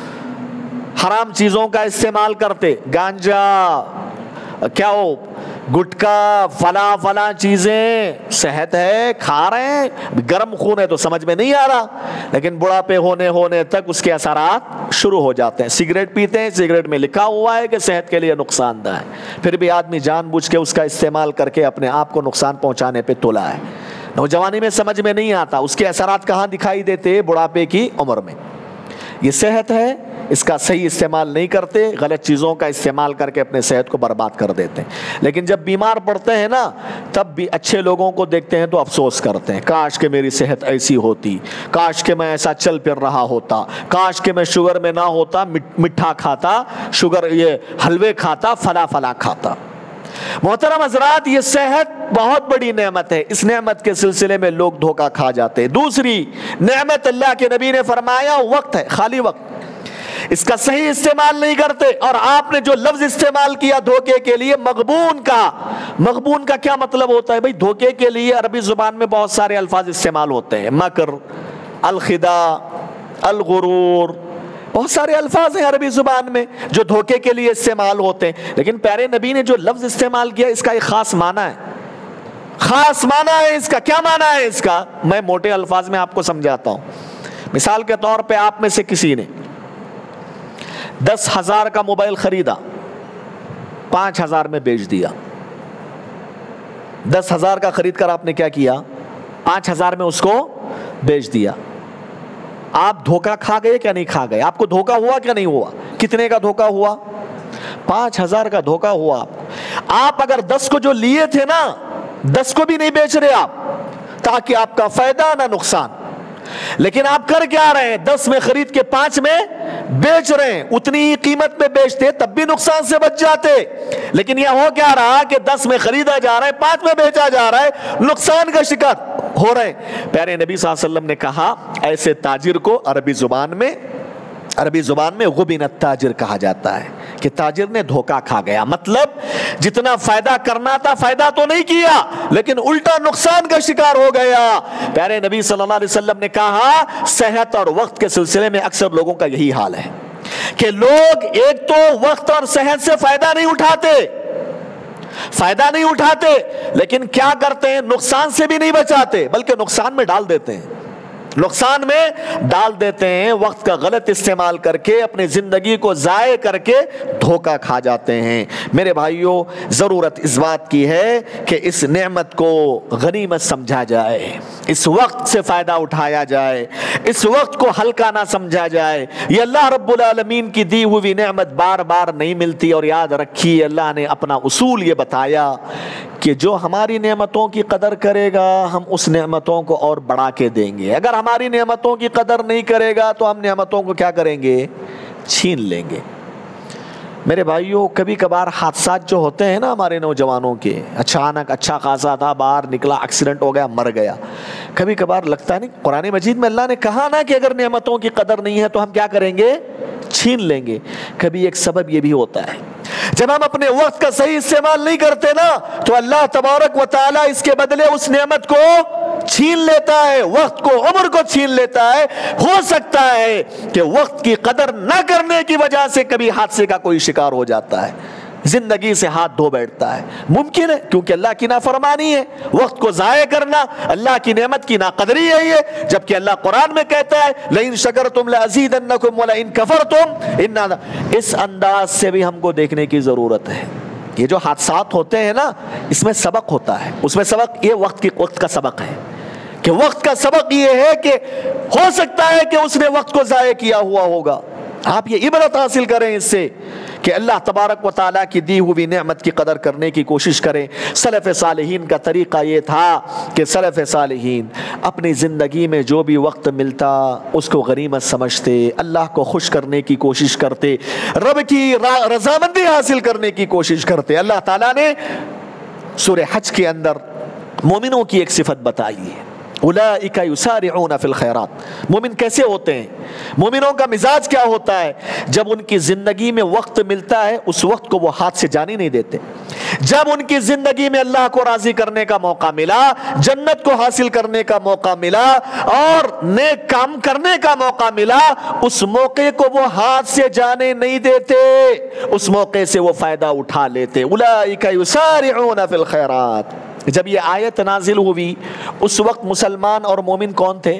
حرام چیزوں کا استعمال کرتے, گانجا, کیا ہو, گٹکا, فلاں فلاں چیزیں. صحت ہے, کھا رہے ہیں, گرم خون ہے تو سمجھ میں نہیں آ رہا, لیکن بڑھاپے ہونے ہونے تک اس کے اثرات شروع ہو جاتے ہیں. سگریٹ پیتے ہیں, سگریٹ میں لکھا ہوا ہے کہ صحت کے لیے نقصان دہ ہے, پھر بھی آدمی جان بوجھ کے اس کا استعمال کر کے اپنے آپ کو نقصان پہنچانے پہ تلا ہے. نوجوانی میں سمجھ میں نہیں آتا, اس کے اثرات کہاں دکھائی دیتے؟ بڑھاپے کی عمر میں. یہ صحت ہے, اس کا صحیح استعمال نہیں کرتے, غلط چیزوں کا استعمال کر کے اپنے صحت کو برباد کر دیتے ہیں. لیکن جب بیمار پڑتے ہیں نا, تب بھی اچھے لوگوں کو دیکھتے ہیں تو افسوس کرتے ہیں, کاش کہ میری صحت ایسی ہوتی, کاش کہ میں ایسا چل پھر رہا ہوتا, کاش کہ میں شوگر میں نہ ہوتا, مٹھا کھاتا, شوگر یہ حلوے کھاتا, فلا فلا کھاتا. محترم حضرات, یہ صحت بہت بڑی نعمت ہے. اس نعمت کے سلسلے میں لوگ دھوکا کھا جاتے ہیں. دوسری نعمت اللہ کے نبی نے فرمایا وقت ہے, خالی وقت. اس کا صحیح استعمال نہیں کرتے. اور آپ نے جو لفظ استعمال کیا دھوکے کے لیے, مغبون کا, مغبون کا کیا مطلب ہوتا ہے بھائی؟ دھوکے کے لیے عربی زبان میں بہت سارے الفاظ استعمال ہوتے ہیں, مکر, الخداع, الغرور, بہت سارے الفاظ ہیں عربی زبان میں جو دھوکے کے لیے استعمال ہوتے ہیں. لیکن پیارے نبی نے جو لفظ استعمال کیا, اس کا ایک خاص معنی ہے, خاص معنی ہے اس کا. کیا معنی ہے اس کا؟ میں موٹے الفاظ میں آپ کو سمجھاتا ہوں. مثال کے طور پہ آپ میں سے کسی نے دس ہزار کا موبائل خریدا, پانچ ہزار میں بیچ دیا. دس ہزار کا خرید کر آپ نے کیا کیا؟ پانچ ہزار میں اس کو بیچ دیا. آپ دھوکا کھا گئے کیا نہیں کھا گئے؟ آپ کو دھوکا ہوا کیا نہیں ہوا؟ کتنے کا دھوکا ہوا؟ پانچ ہزار کا دھوکا ہوا. آپ آپ اگر دس کو جو لیے تھے نا, دس کو بھی نہیں بیچ رہے آپ, تاکہ آپ کا فائدہ نہ نقصان. لیکن آپ کر کیا رہے ہیں؟ دس میں خرید کے پانچ میں بیچ رہے ہیں اتنی ہی قیمت میں بیچتے تب بھی نقصان سے بچ جاتے، لیکن یہ ہو کیا رہا کہ دس میں خریدا جا رہا ہے، پانچ میں بیچا جا رہا ہے، نقصان کا شکار ہو رہے ہیں۔ پیارے نبی صلی اللہ علیہ وسلم نے کہا ایسے تاجر کو عربی زبان میں عربی زبان میں غبن التاجر کہا جاتا ہے کہ تاجر نے دھوکہ کھا گیا، مطلب جتنا فائدہ کرنا تھا فائدہ تو نہیں کیا لیکن الٹا نقصان کا شکار ہو گیا۔ پیارے نبی صلی اللہ علیہ وسلم نے کہا صحت اور وقت کے سلسلے میں اکثر لوگوں کا یہی حال ہے کہ لوگ ایک تو وقت اور صحت سے فائدہ نہیں اٹھاتے فائدہ نہیں اٹھاتے لیکن کیا کرتے ہیں، نقصان سے بھی نہیں بچاتے بلکہ نقصان میں ڈال دیتے ہیں نقصان میں ڈال دیتے ہیں وقت کا غلط استعمال کر کے اپنی زندگی کو ضائع کر کے دھوکہ کھا جاتے ہیں۔ میرے بھائیوں، ضرورت اس بات کی ہے کہ اس نعمت کو غنیمت سمجھا جائے، اس وقت سے فائدہ اٹھایا جائے، اس وقت کو ہلکا نہ سمجھا جائے۔ یہ اللہ رب العالمین کی دی ہوئی نعمت بار بار نہیں ملتی، اور یاد رکھیے اللہ نے اپنا اصول یہ بتایا کہ جو ہماری نعمتوں کی قدر کرے گا ہم اس نعمتوں کو اور بڑھا کے دیں گے، اگر ہماری نعمتوں کی قدر نہیں کرے گا تو ہم نعمتوں کو کیا کریں گے، چھین لیں گے۔ میرے بھائیوں، کبھی کبھار حادثات جو ہوتے ہیں نا ہمارے نوجوانوں کے، اچانک اچھا خاصا تھا باہر نکلا ایکسیڈنٹ ہو گیا مر گیا، کبھی کبھار لگتا نہیں قرآن مجید میں اللہ نے کہا نا کہ اگر نعمتوں کی قدر نہیں ہے تو ہم کیا کریں گے، چھین لیں گے۔ کبھی ایک سبب یہ بھی ہوتا ہے جب ہم اپنے وقت کا صحیح استعمال نہیں کرتے نا تو اللہ تبارک و تعالیٰ اس کے بدلے اس نعمت کو چھین لیتا ہے، وقت کو، عمر کو چھین لیتا ہے۔ ہو سکتا ہے کہ وقت کی قدر نہ کرنے کی وجہ سے کبھی حادثے کا کوئی شکار ہو جاتا ہے، زندگی سے ہاتھ دھو بیٹھتا ہے، ممکن ہے کیونکہ اللہ کی نافرمانی ہے، وقت کو ضائع کرنا اللہ کی نعمت کی ناقدری ہے یہ، جبکہ اللہ قرآن میں کہتا ہے لئن شکرتم لازیدنکم ولئن کفرتم ان، اس انداز سے بھی ہم کو دیکھنے کی ضرورت ہے۔ یہ جو حادثات ہوتے ہیں نا اس میں سبق ہوتا ہے، اس میں سبق یہ وقت کی وقت کا سبق ہے کہ وقت کا سبق یہ ہے کہ ہو سکتا ہے کہ اس نے وقت کو ضائع کیا ہوا ہوگا۔ آپ یہ عبرت حاصل کریں اس سے کہ اللہ تبارک و تعالیٰ کی دی ہوئی نعمت کی قدر کرنے کی کوشش کریں۔ سلف صالحین کا طریقہ یہ تھا کہ سلف صالحین اپنی زندگی میں جو بھی وقت ملتا اس کو غنیمت سمجھتے، اللہ کو خوش کرنے کی کوشش کرتے، رب کی رضامندی حاصل کرنے کی کوشش کرتے۔ اللہ تعالیٰ نے سورہ حج کے اندر مومنوں کی ایک صفت بتائی ہے، اولئک یسارعون فی الخیرات۔ مومن کیسے ہوتے ہیں، مومنوں کا مزاج کیا ہوتا ہے؟ جب ان کی زندگی میں وقت ملتا ہے اس وقت کو وہ ہاتھ سے جانے نہیں دیتے، جب ان کی زندگی میں اللہ کو راضی کرنے کا موقع ملا، جنت کو حاصل کرنے کا موقع ملا اور نیک کام کرنے کا موقع ملا، اس موقع کو وہ ہاتھ سے جانے نہیں دیتے، اس موقع سے وہ فائدہ اٹھا لیتے۔ اولئک یسارعون فی الخیرات۔ جب یہ آیت نازل ہوئی اس وقت مسلمان اور مومن کون تھے؟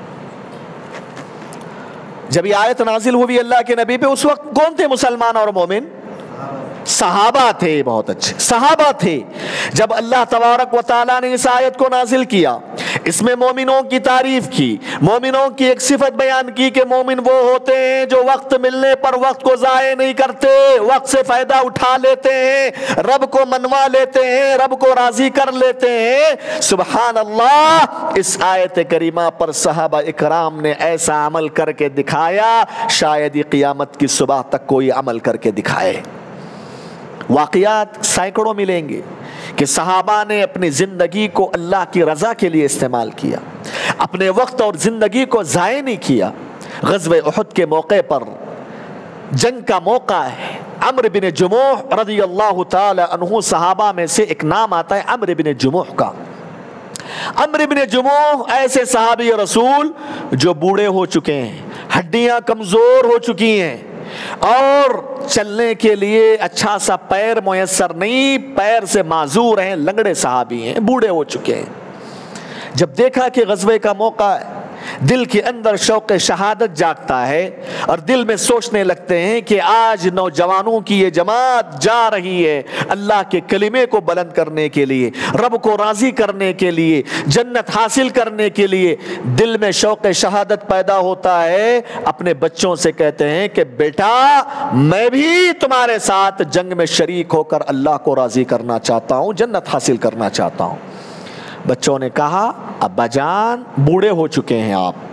جب یہ آیت نازل ہوئی اللہ کے نبی پہ اس وقت کون تھے مسلمان اور مومن؟ صحابہ تھے، بہت اچھے صحابہ تھے۔ جب اللہ تبارک و تعالیٰ نے اس آیت کو نازل کیا، اس میں مومنوں کی تعریف کی، مومنوں کی ایک صفت بیان کی کہ مومن وہ ہوتے ہیں جو وقت ملنے پر وقت کو ضائع نہیں کرتے، وقت سے فائدہ اٹھا لیتے ہیں، رب کو منوا لیتے ہیں، رب کو راضی کر لیتے ہیں۔ سبحان اللہ، اس آیت کریمہ پر صحابہ اکرام نے ایسا عمل کر کے دکھایا شاید ہی قیامت کی صبح تک کوئی عمل کر کے دکھائے۔ واقعات سینکڑوں ملیں گے کہ صحابہ نے اپنی زندگی کو اللہ کی رضا کے لیے استعمال کیا، اپنے وقت اور زندگی کو ضائع نہیں کیا۔ غزوہ احد کے موقع پر جنگ کا موقع ہے، عمرو بن جموح رضی اللہ تعالی عنہ صحابہ میں سے ایک نام آتا ہے عمرو بن جموح کا۔ عمرو بن جموح ایسے صحابی رسول جو بوڑھے ہو چکے ہیں، ہڈیاں کمزور ہو چکی ہیں اور چلنے کے لیے اچھا سا پیر میسر نہیں، پیر سے معذور ہیں، لنگڑے صحابی ہیں، بوڑھے ہو چکے ہیں۔ جب دیکھا کہ غزوے کا موقع ہے، دل کے اندر شوق شہادت جاگتا ہے اور دل میں سوچنے لگتے ہیں کہ آج نوجوانوں کی یہ جماعت جا رہی ہے اللہ کے کلمے کو بلند کرنے کے لیے، رب کو راضی کرنے کے لیے، جنت حاصل کرنے کے لیے۔ دل میں شوق شہادت پیدا ہوتا ہے، اپنے بچوں سے کہتے ہیں کہ بیٹا میں بھی تمہارے ساتھ جنگ میں شریک ہو کر اللہ کو راضی کرنا چاہتا ہوں، جنت حاصل کرنا چاہتا ہوں۔ بچوں نے کہا ابا جان بوڑھے ہو چکے ہیں آپ،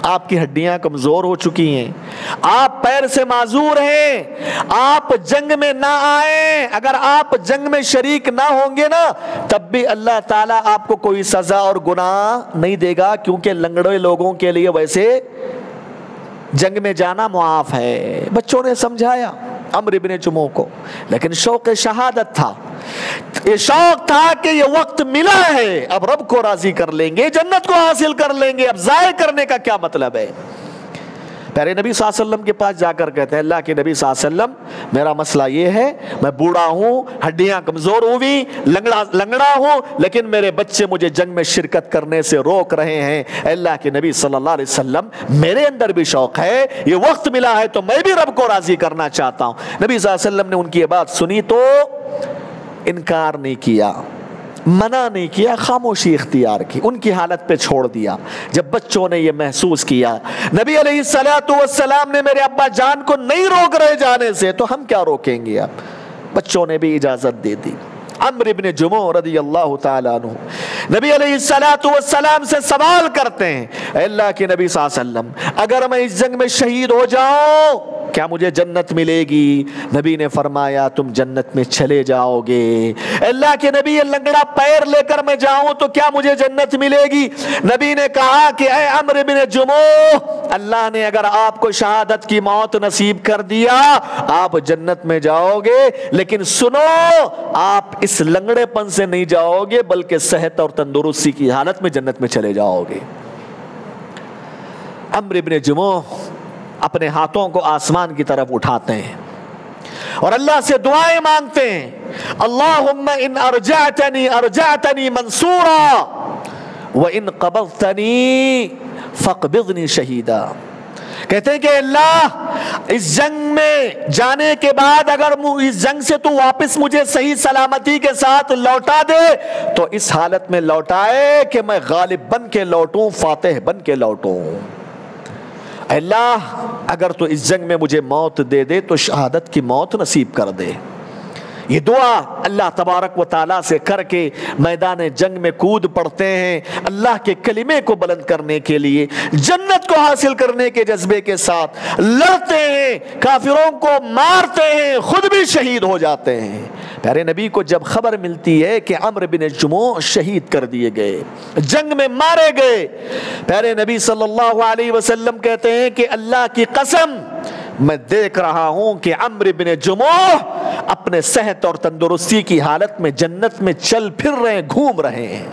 آپ کی ہڈیاں کمزور ہو چکی ہیں، آپ پیر سے معذور ہیں، آپ جنگ میں نہ آئیں، اگر آپ جنگ میں شریک نہ ہوں گے نا تب بھی اللہ تعالیٰ آپ کو کوئی سزا اور گناہ نہیں دے گا، کیونکہ لنگڑے لوگوں کے لیے ویسے جنگ میں جانا معاف ہے۔ بچوں نے سمجھایا عمرو بن جموح کو، لیکن شوق شہادت تھا، یہ شوق تھا کہ یہ وقت ملا ہے، اب رب کو راضی کر لیں گے، جنت کو حاصل کر لیں گے، اب ضائع کرنے کا کیا مطلب ہے۔ پیارے نبی صلی اللہ علیہ وسلم کے پاس جا کر کہتے ہیں اللہ کے نبی صلی اللہ علیہ وسلم میرا مسئلہ یہ ہے، میں بوڑھا ہوں، ہڈیاں کمزور ہوئی، لنگڑا لنگڑا ہوں، لیکن میرے بچے مجھے جنگ میں شرکت کرنے سے روک رہے ہیں۔ اللہ کے نبی صلی اللہ علیہ وسلم میرے اندر بھی شوق ہے، یہ وقت ملا ہے تو میں بھی رب کو راضی کرنا چاہتا ہوں۔ نبی صلی اللہ علیہ وسلم نے ان کی یہ بات سنی تو انکار نہیں کیا، منع نہیں کیا، خاموشی اختیار کی، ان کی حالت پہ چھوڑ دیا۔ جب بچوں نے یہ محسوس کیا نبی علیہ الصلوۃ والسلام نے میرے ابا جان کو نہیں روک رہے جانے سے تو ہم کیا روکیں گے، اب بچوں نے بھی اجازت دے دی۔ عمرو بن جموح رضی اللہ تعالیٰ عنہ نبی علیہ الصلوۃ والسلام سے سوال کرتے ہیں، اے اللہ کے نبی صلی اللہ علیہ وسلم اگر میں اس جنگ میں شہید ہو جاؤں کیا مجھے جنت ملے گی؟ نبی نے فرمایا تم جنت میں چلے جاؤ گے۔ اللہ کے نبی یہ لنگڑا پیر لے کر میں جاؤں تو کیا مجھے جنت ملے گی؟ نبی نے کہا کہ اے عمرو بن جموح اللہ نے اگر آپ کو شہادت کی موت نصیب کر دیا آپ جنت میں جاؤ گے، لیکن سنو آپ اس لنگڑے پن سے نہیں جاؤ گے بلکہ صحت اور تندرستی کی حالت میں جنت میں چلے جاؤ گے۔ عمرو بن جموح اپنے ہاتھوں کو آسمان کی طرف اٹھاتے ہیں اور اللہ سے دعائیں مانگتے ہیں، اللہم ان ارجعتنی ارجعتنی منصورا وان قبضتنی فاقبضنی شہیدا۔ کہتے ہیں کہ اللہ اس جنگ میں جانے کے بعد اگر اس جنگ سے تو واپس مجھے صحیح سلامتی کے ساتھ لوٹا دے تو اس حالت میں لوٹائے کہ میں غالب بن کے لوٹوں، فاتح بن کے لوٹوں۔ اللہ اگر تو اس جنگ میں مجھے موت دے دے تو شہادت کی موت نصیب کر دے۔ یہ دعا اللہ تبارک و تعالیٰ سے کر کے میدان جنگ میں کود پڑتے ہیں، اللہ کے کلمے کو بلند کرنے کے لیے، جنت کو حاصل کرنے کے جذبے کے ساتھ لڑتے ہیں، کافروں کو مارتے ہیں، خود بھی شہید ہو جاتے ہیں۔ پیارے نبی کو جب خبر ملتی ہے کہ عمرو بن جموح شہید کر دیے گئے، جنگ میں مارے گئے، پیارے نبی صلی اللہ علیہ وسلم کہتے ہیں کہ اللہ کی قسم میں دیکھ رہا ہوں کہ عمرو بن جموح اپنے صحت اور تندرستی کی حالت میں جنت میں چل پھر رہے ہیں، گھوم رہے ہیں۔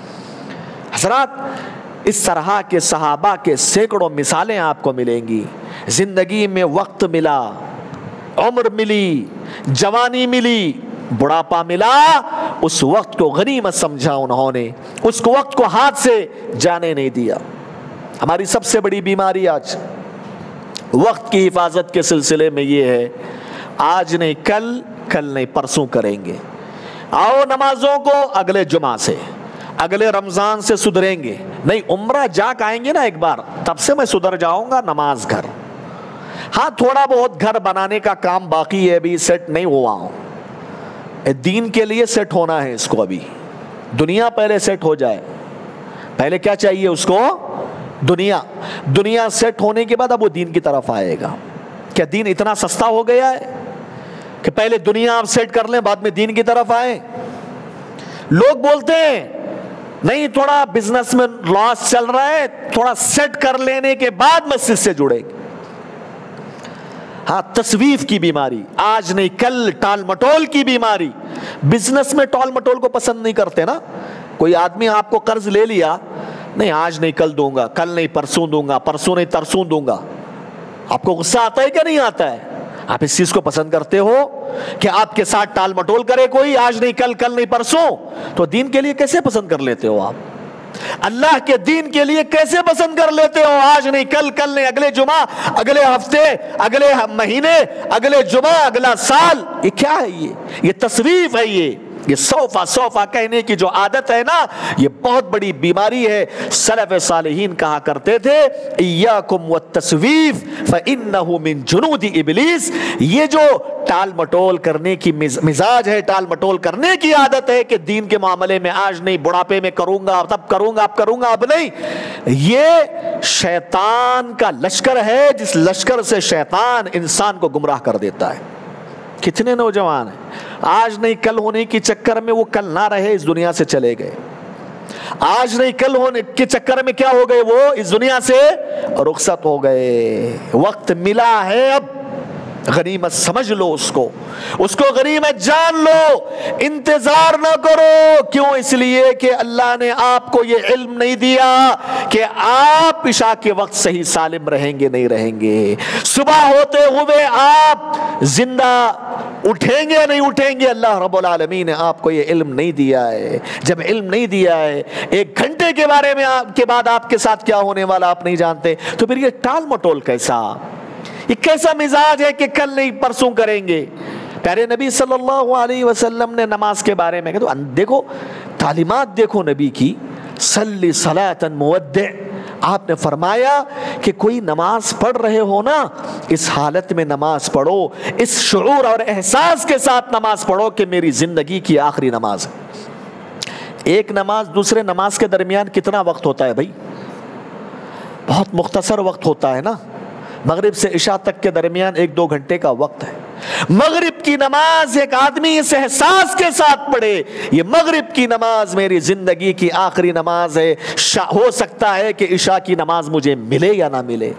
حضرات اس طرح کے صحابہ کے سینکڑوں مثالیں آپ کو ملیں گی۔ زندگی میں وقت ملا، عمر ملی، جوانی ملی، بڑھاپا ملا، اس وقت کو غنیمت سمجھا انہوں نے، اس کو وقت کو ہاتھ سے جانے نہیں دیا۔ ہماری سب سے بڑی بیماری آج وقت کی حفاظت کے سلسلے میں یہ ہے، آج نہیں کل، کل نہیں پرسوں کریں گے، آؤ نمازوں کو اگلے جمعہ سے، اگلے رمضان سے سدھریں گے، نہیں عمرہ جا کے آئیں گے نا ایک بار تب سے میں سدھر جاؤں گا، نماز گھر، ہاں تھوڑا بہت گھر بنانے کا کام باقی ہے، ابھی سیٹ نہیں ہوا ہوں، دین کے لیے سیٹ ہونا ہے اس کو، ابھی دنیا پہلے سیٹ ہو جائے۔ پہلے کیا چاہیے اس کو؟ دنیا دنیا سیٹ ہونے کے بعد اب وہ دین کی طرف آئے گا۔ کیا دین اتنا سستا ہو گیا ہے کہ پہلے دنیا آپ سیٹ کر لیں بعد میں دین کی طرف آئیں؟ لوگ بولتے ہیں نہیں تھوڑا بزنس میں لاس چل رہا ہے، تھوڑا سیٹ کر لینے کے بعد مسجد سے جڑے گے۔ ہاں تصویف کی بیماری، آج نہیں کل، ٹال مٹول کی بیماری، بزنس میں ٹال مٹول کو پسند نہیں کرتے نا۔ کوئی آدمی آپ کو قرض لے لیا، نہیں آج نہیں کل دوں گا، کل نہیں پرسوں دوں گا، پرسوں نہیں ترسوں دوں گا، آپ کو غصہ آتا ہے کیا نہیں آتا ہے؟ آپ اس چیز کو پسند کرتے ہو کہ آپ کے ساتھ ٹال مٹول کرے کوئی، آج نہیں کل، کل نہیں پرسوں؟ تو دین کے لیے کیسے پسند کر لیتے ہو آپ؟ اللہ کے دین کے لیے کیسے پسند کر لیتے ہو؟ آج نہیں کل، کل نہیں اگلے جمعہ، اگلے ہفتے، اگلے مہینے، اگلے جمعہ، اگلا سال، یہ کیا ہے؟ یہ یہ تصویف ہے، یہ یہ سوفا سوفا کہنے کی جو عادت ہے نا، یہ بہت بڑی بیماری ہے۔ سلف صالحین کہا کرتے تھے ایاکم والتسویف فإنہ من جنود ابلیس، یہ جو ٹال مٹول کرنے کی مزاج ہے، ٹال مٹول کرنے کی عادت ہے کہ دین کے معاملے میں آج نہیں، بڑھاپے میں کروں گا، تب کروں گا، اب کروں گا، اب نہیں، یہ شیطان کا لشکر ہے، جس لشکر سے شیطان انسان کو گمراہ کر دیتا ہے۔ کتنے نوجوان ہیں آج نہیں کل ہونے کی چکر میں وہ کل نہ رہے، اس دنیا سے چلے گئے۔ آج نہیں کل ہونے کے چکر میں کیا ہو گئے، وہ اس دنیا سے رخصت ہو گئے۔ وقت ملا ہے، اب غنیمت سمجھ لو، اس کو اس کو غنیمت جان لو، انتظار نہ کرو۔ کیوں؟ اس لیے کہ اللہ نے آپ کو یہ علم نہیں دیا کہ آپ عشاء کے وقت صحیح سالم رہیں گے نہیں رہیں گے، صبح ہوتے ہوئے آپ زندہ اٹھیں گے یا نہیں اٹھیں گے۔ اللہ رب العالمین نے آپ کو یہ علم نہیں دیا ہے۔ جب علم نہیں دیا ہے، ایک گھنٹے کے بارے میں آپ کے بعد آپ کے ساتھ کیا ہونے والا آپ نہیں جانتے، تو پھر یہ ٹال مٹول کیسا، یہ کیسا مزاج ہے کہ کل نہیں پرسوں کریں گے۔ پیارے نبی صلی اللہ علیہ وسلم نے نماز کے بارے میں کہا، دیکھو تعلیمات دیکھو نبی کی، صلی صلاۃ مودع، آپ نے فرمایا کہ کوئی نماز پڑھ رہے ہو نا، اس حالت میں نماز پڑھو، اس شعور اور احساس کے ساتھ نماز پڑھو کہ میری زندگی کی آخری نماز ہے۔ ایک نماز دوسرے نماز کے درمیان کتنا وقت ہوتا ہے بھائی؟ بہت مختصر وقت ہوتا ہے نا۔ مغرب سے عشاء تک کے درمیان ایک دو گھنٹے کا وقت ہے۔ مغرب کی نماز ایک آدمی اس احساس کے ساتھ پڑھے، یہ مغرب کی نماز میری زندگی کی آخری نماز ہے، ہو سکتا ہے کہ عشاء کی نماز مجھے ملے یا نہ ملے۔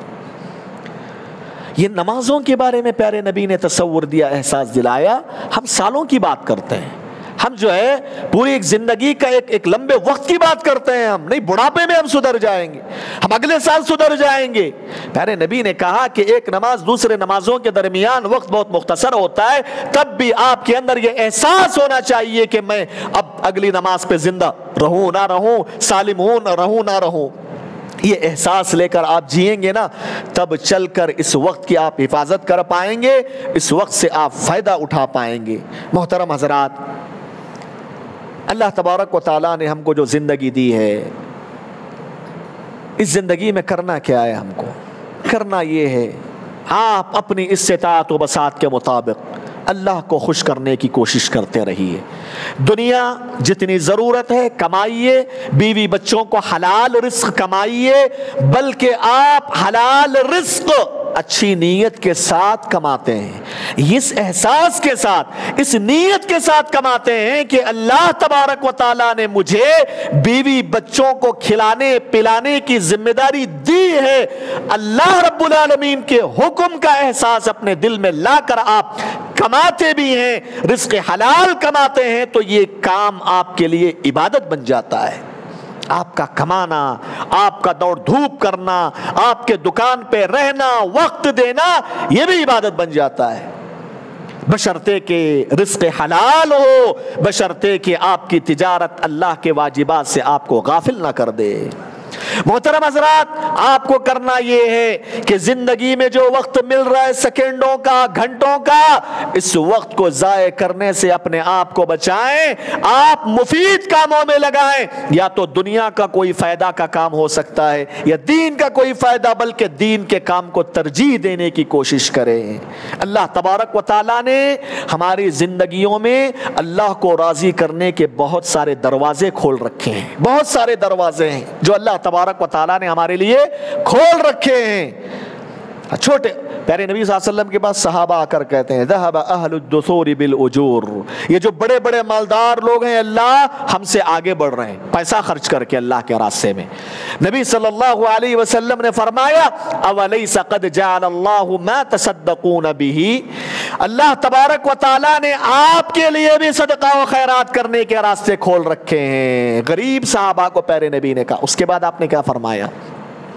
یہ نمازوں کے بارے میں پیارے نبی نے تصور دیا، احساس دلایا۔ ہم سالوں کی بات کرتے ہیں، ہم جو ہے پوری ایک زندگی کا ایک ایک لمبے وقت کی بات کرتے ہیں، ہم نہیں بڑھاپے میں ہم سدھر جائیں گے، ہم اگلے سال سدھر جائیں گے۔ پیارے نبی نے کہا کہ ایک نماز دوسرے نمازوں کے درمیان وقت بہت مختصر ہوتا ہے، تب بھی آپ کے اندر یہ احساس ہونا چاہیے کہ میں اب اگلی نماز پہ زندہ رہوں نہ رہوں، سالم ہوں نہ رہوں نہ رہوں۔ یہ احساس لے کر آپ جئیں گے نا، تب چل کر اس وقت کی آپ حفاظت کر پائیں گے، اس وقت سے آپ فائدہ اٹھا پائیں گے۔ محترم حضرات، اللہ تبارک و تعالیٰ نے ہم کو جو زندگی دی ہے، اس زندگی میں کرنا کیا ہے؟ ہم کو کرنا یہ ہے، آپ اپنی استطاعت و بساط کے مطابق اللہ کو خوش کرنے کی کوشش کرتے رہیے۔ دنیا جتنی ضرورت ہے کمائیے، بیوی بچوں کو حلال رزق کمائیے، بلکہ آپ حلال رزق اچھی نیت کے ساتھ کماتے ہیں، اس احساس کے ساتھ، اس نیت کے ساتھ کماتے ہیں کہ اللہ تبارک و تعالیٰ نے مجھے بیوی بچوں کو کھلانے پلانے کی ذمہ داری دی ہے۔ اللہ رب العالمین کے حکم کا احساس اپنے دل میں لا کر آپ کماتے بھی ہیں، رزق حلال کماتے ہیں، تو یہ کام آپ کے لیے عبادت بن جاتا ہے۔ آپ کا کمانا، آپ کا دوڑ دھوپ کرنا، آپ کے دکان پہ رہنا، وقت دینا، یہ بھی عبادت بن جاتا ہے، بشرطے کہ رزق حلال ہو، بشرطے کہ آپ کی تجارت اللہ کے واجبات سے آپ کو غافل نہ کر دے۔ محترم حضرات، آپ کو کرنا یہ ہے کہ زندگی میں جو وقت مل رہا ہے، سیکنڈوں کا، گھنٹوں کا، اس وقت کو ضائع کرنے سے اپنے آپ کو بچائیں، آپ مفید کاموں میں لگائیں۔ یا تو دنیا کا کوئی فائدہ کا کام ہو سکتا ہے، یا دین کا کوئی فائدہ، بلکہ دین کے کام کو ترجیح دینے کی کوشش کریں۔ اللہ تبارک و تعالیٰ نے ہماری زندگیوں میں اللہ کو راضی کرنے کے بہت سارے دروازے کھول رکھے ہیں، بہت سارے دروازے ہیں جو اللہ تبارک و تعالیٰ نے ہمارے لیے کھول رکھے ہیں۔ چھوٹے پیارے نبی صلی اللہ علیہ وسلم کے پاس صحابہ آ کر کہتے ہیں ذهب اہل الدثور بالاجور، یہ جو بڑے بڑے مالدار لوگ ہیں اللہ ہم سے آگے بڑھ رہے ہیں پیسہ خرچ کر کے اللہ کے راستے میں۔ نبی صلی اللہ علیہ وسلم نے فرمایا اولیس قد جعل اللہ ما تصدقون به، اللہ تبارک و تعالیٰ نے آپ کے لیے بھی صدقہ و خیرات کرنے کے راستے کھول رکھے ہیں۔ غریب صحابہ کو پیارے نبی نے کہا، اس کے بعد آپ نے کیا فرمایا؟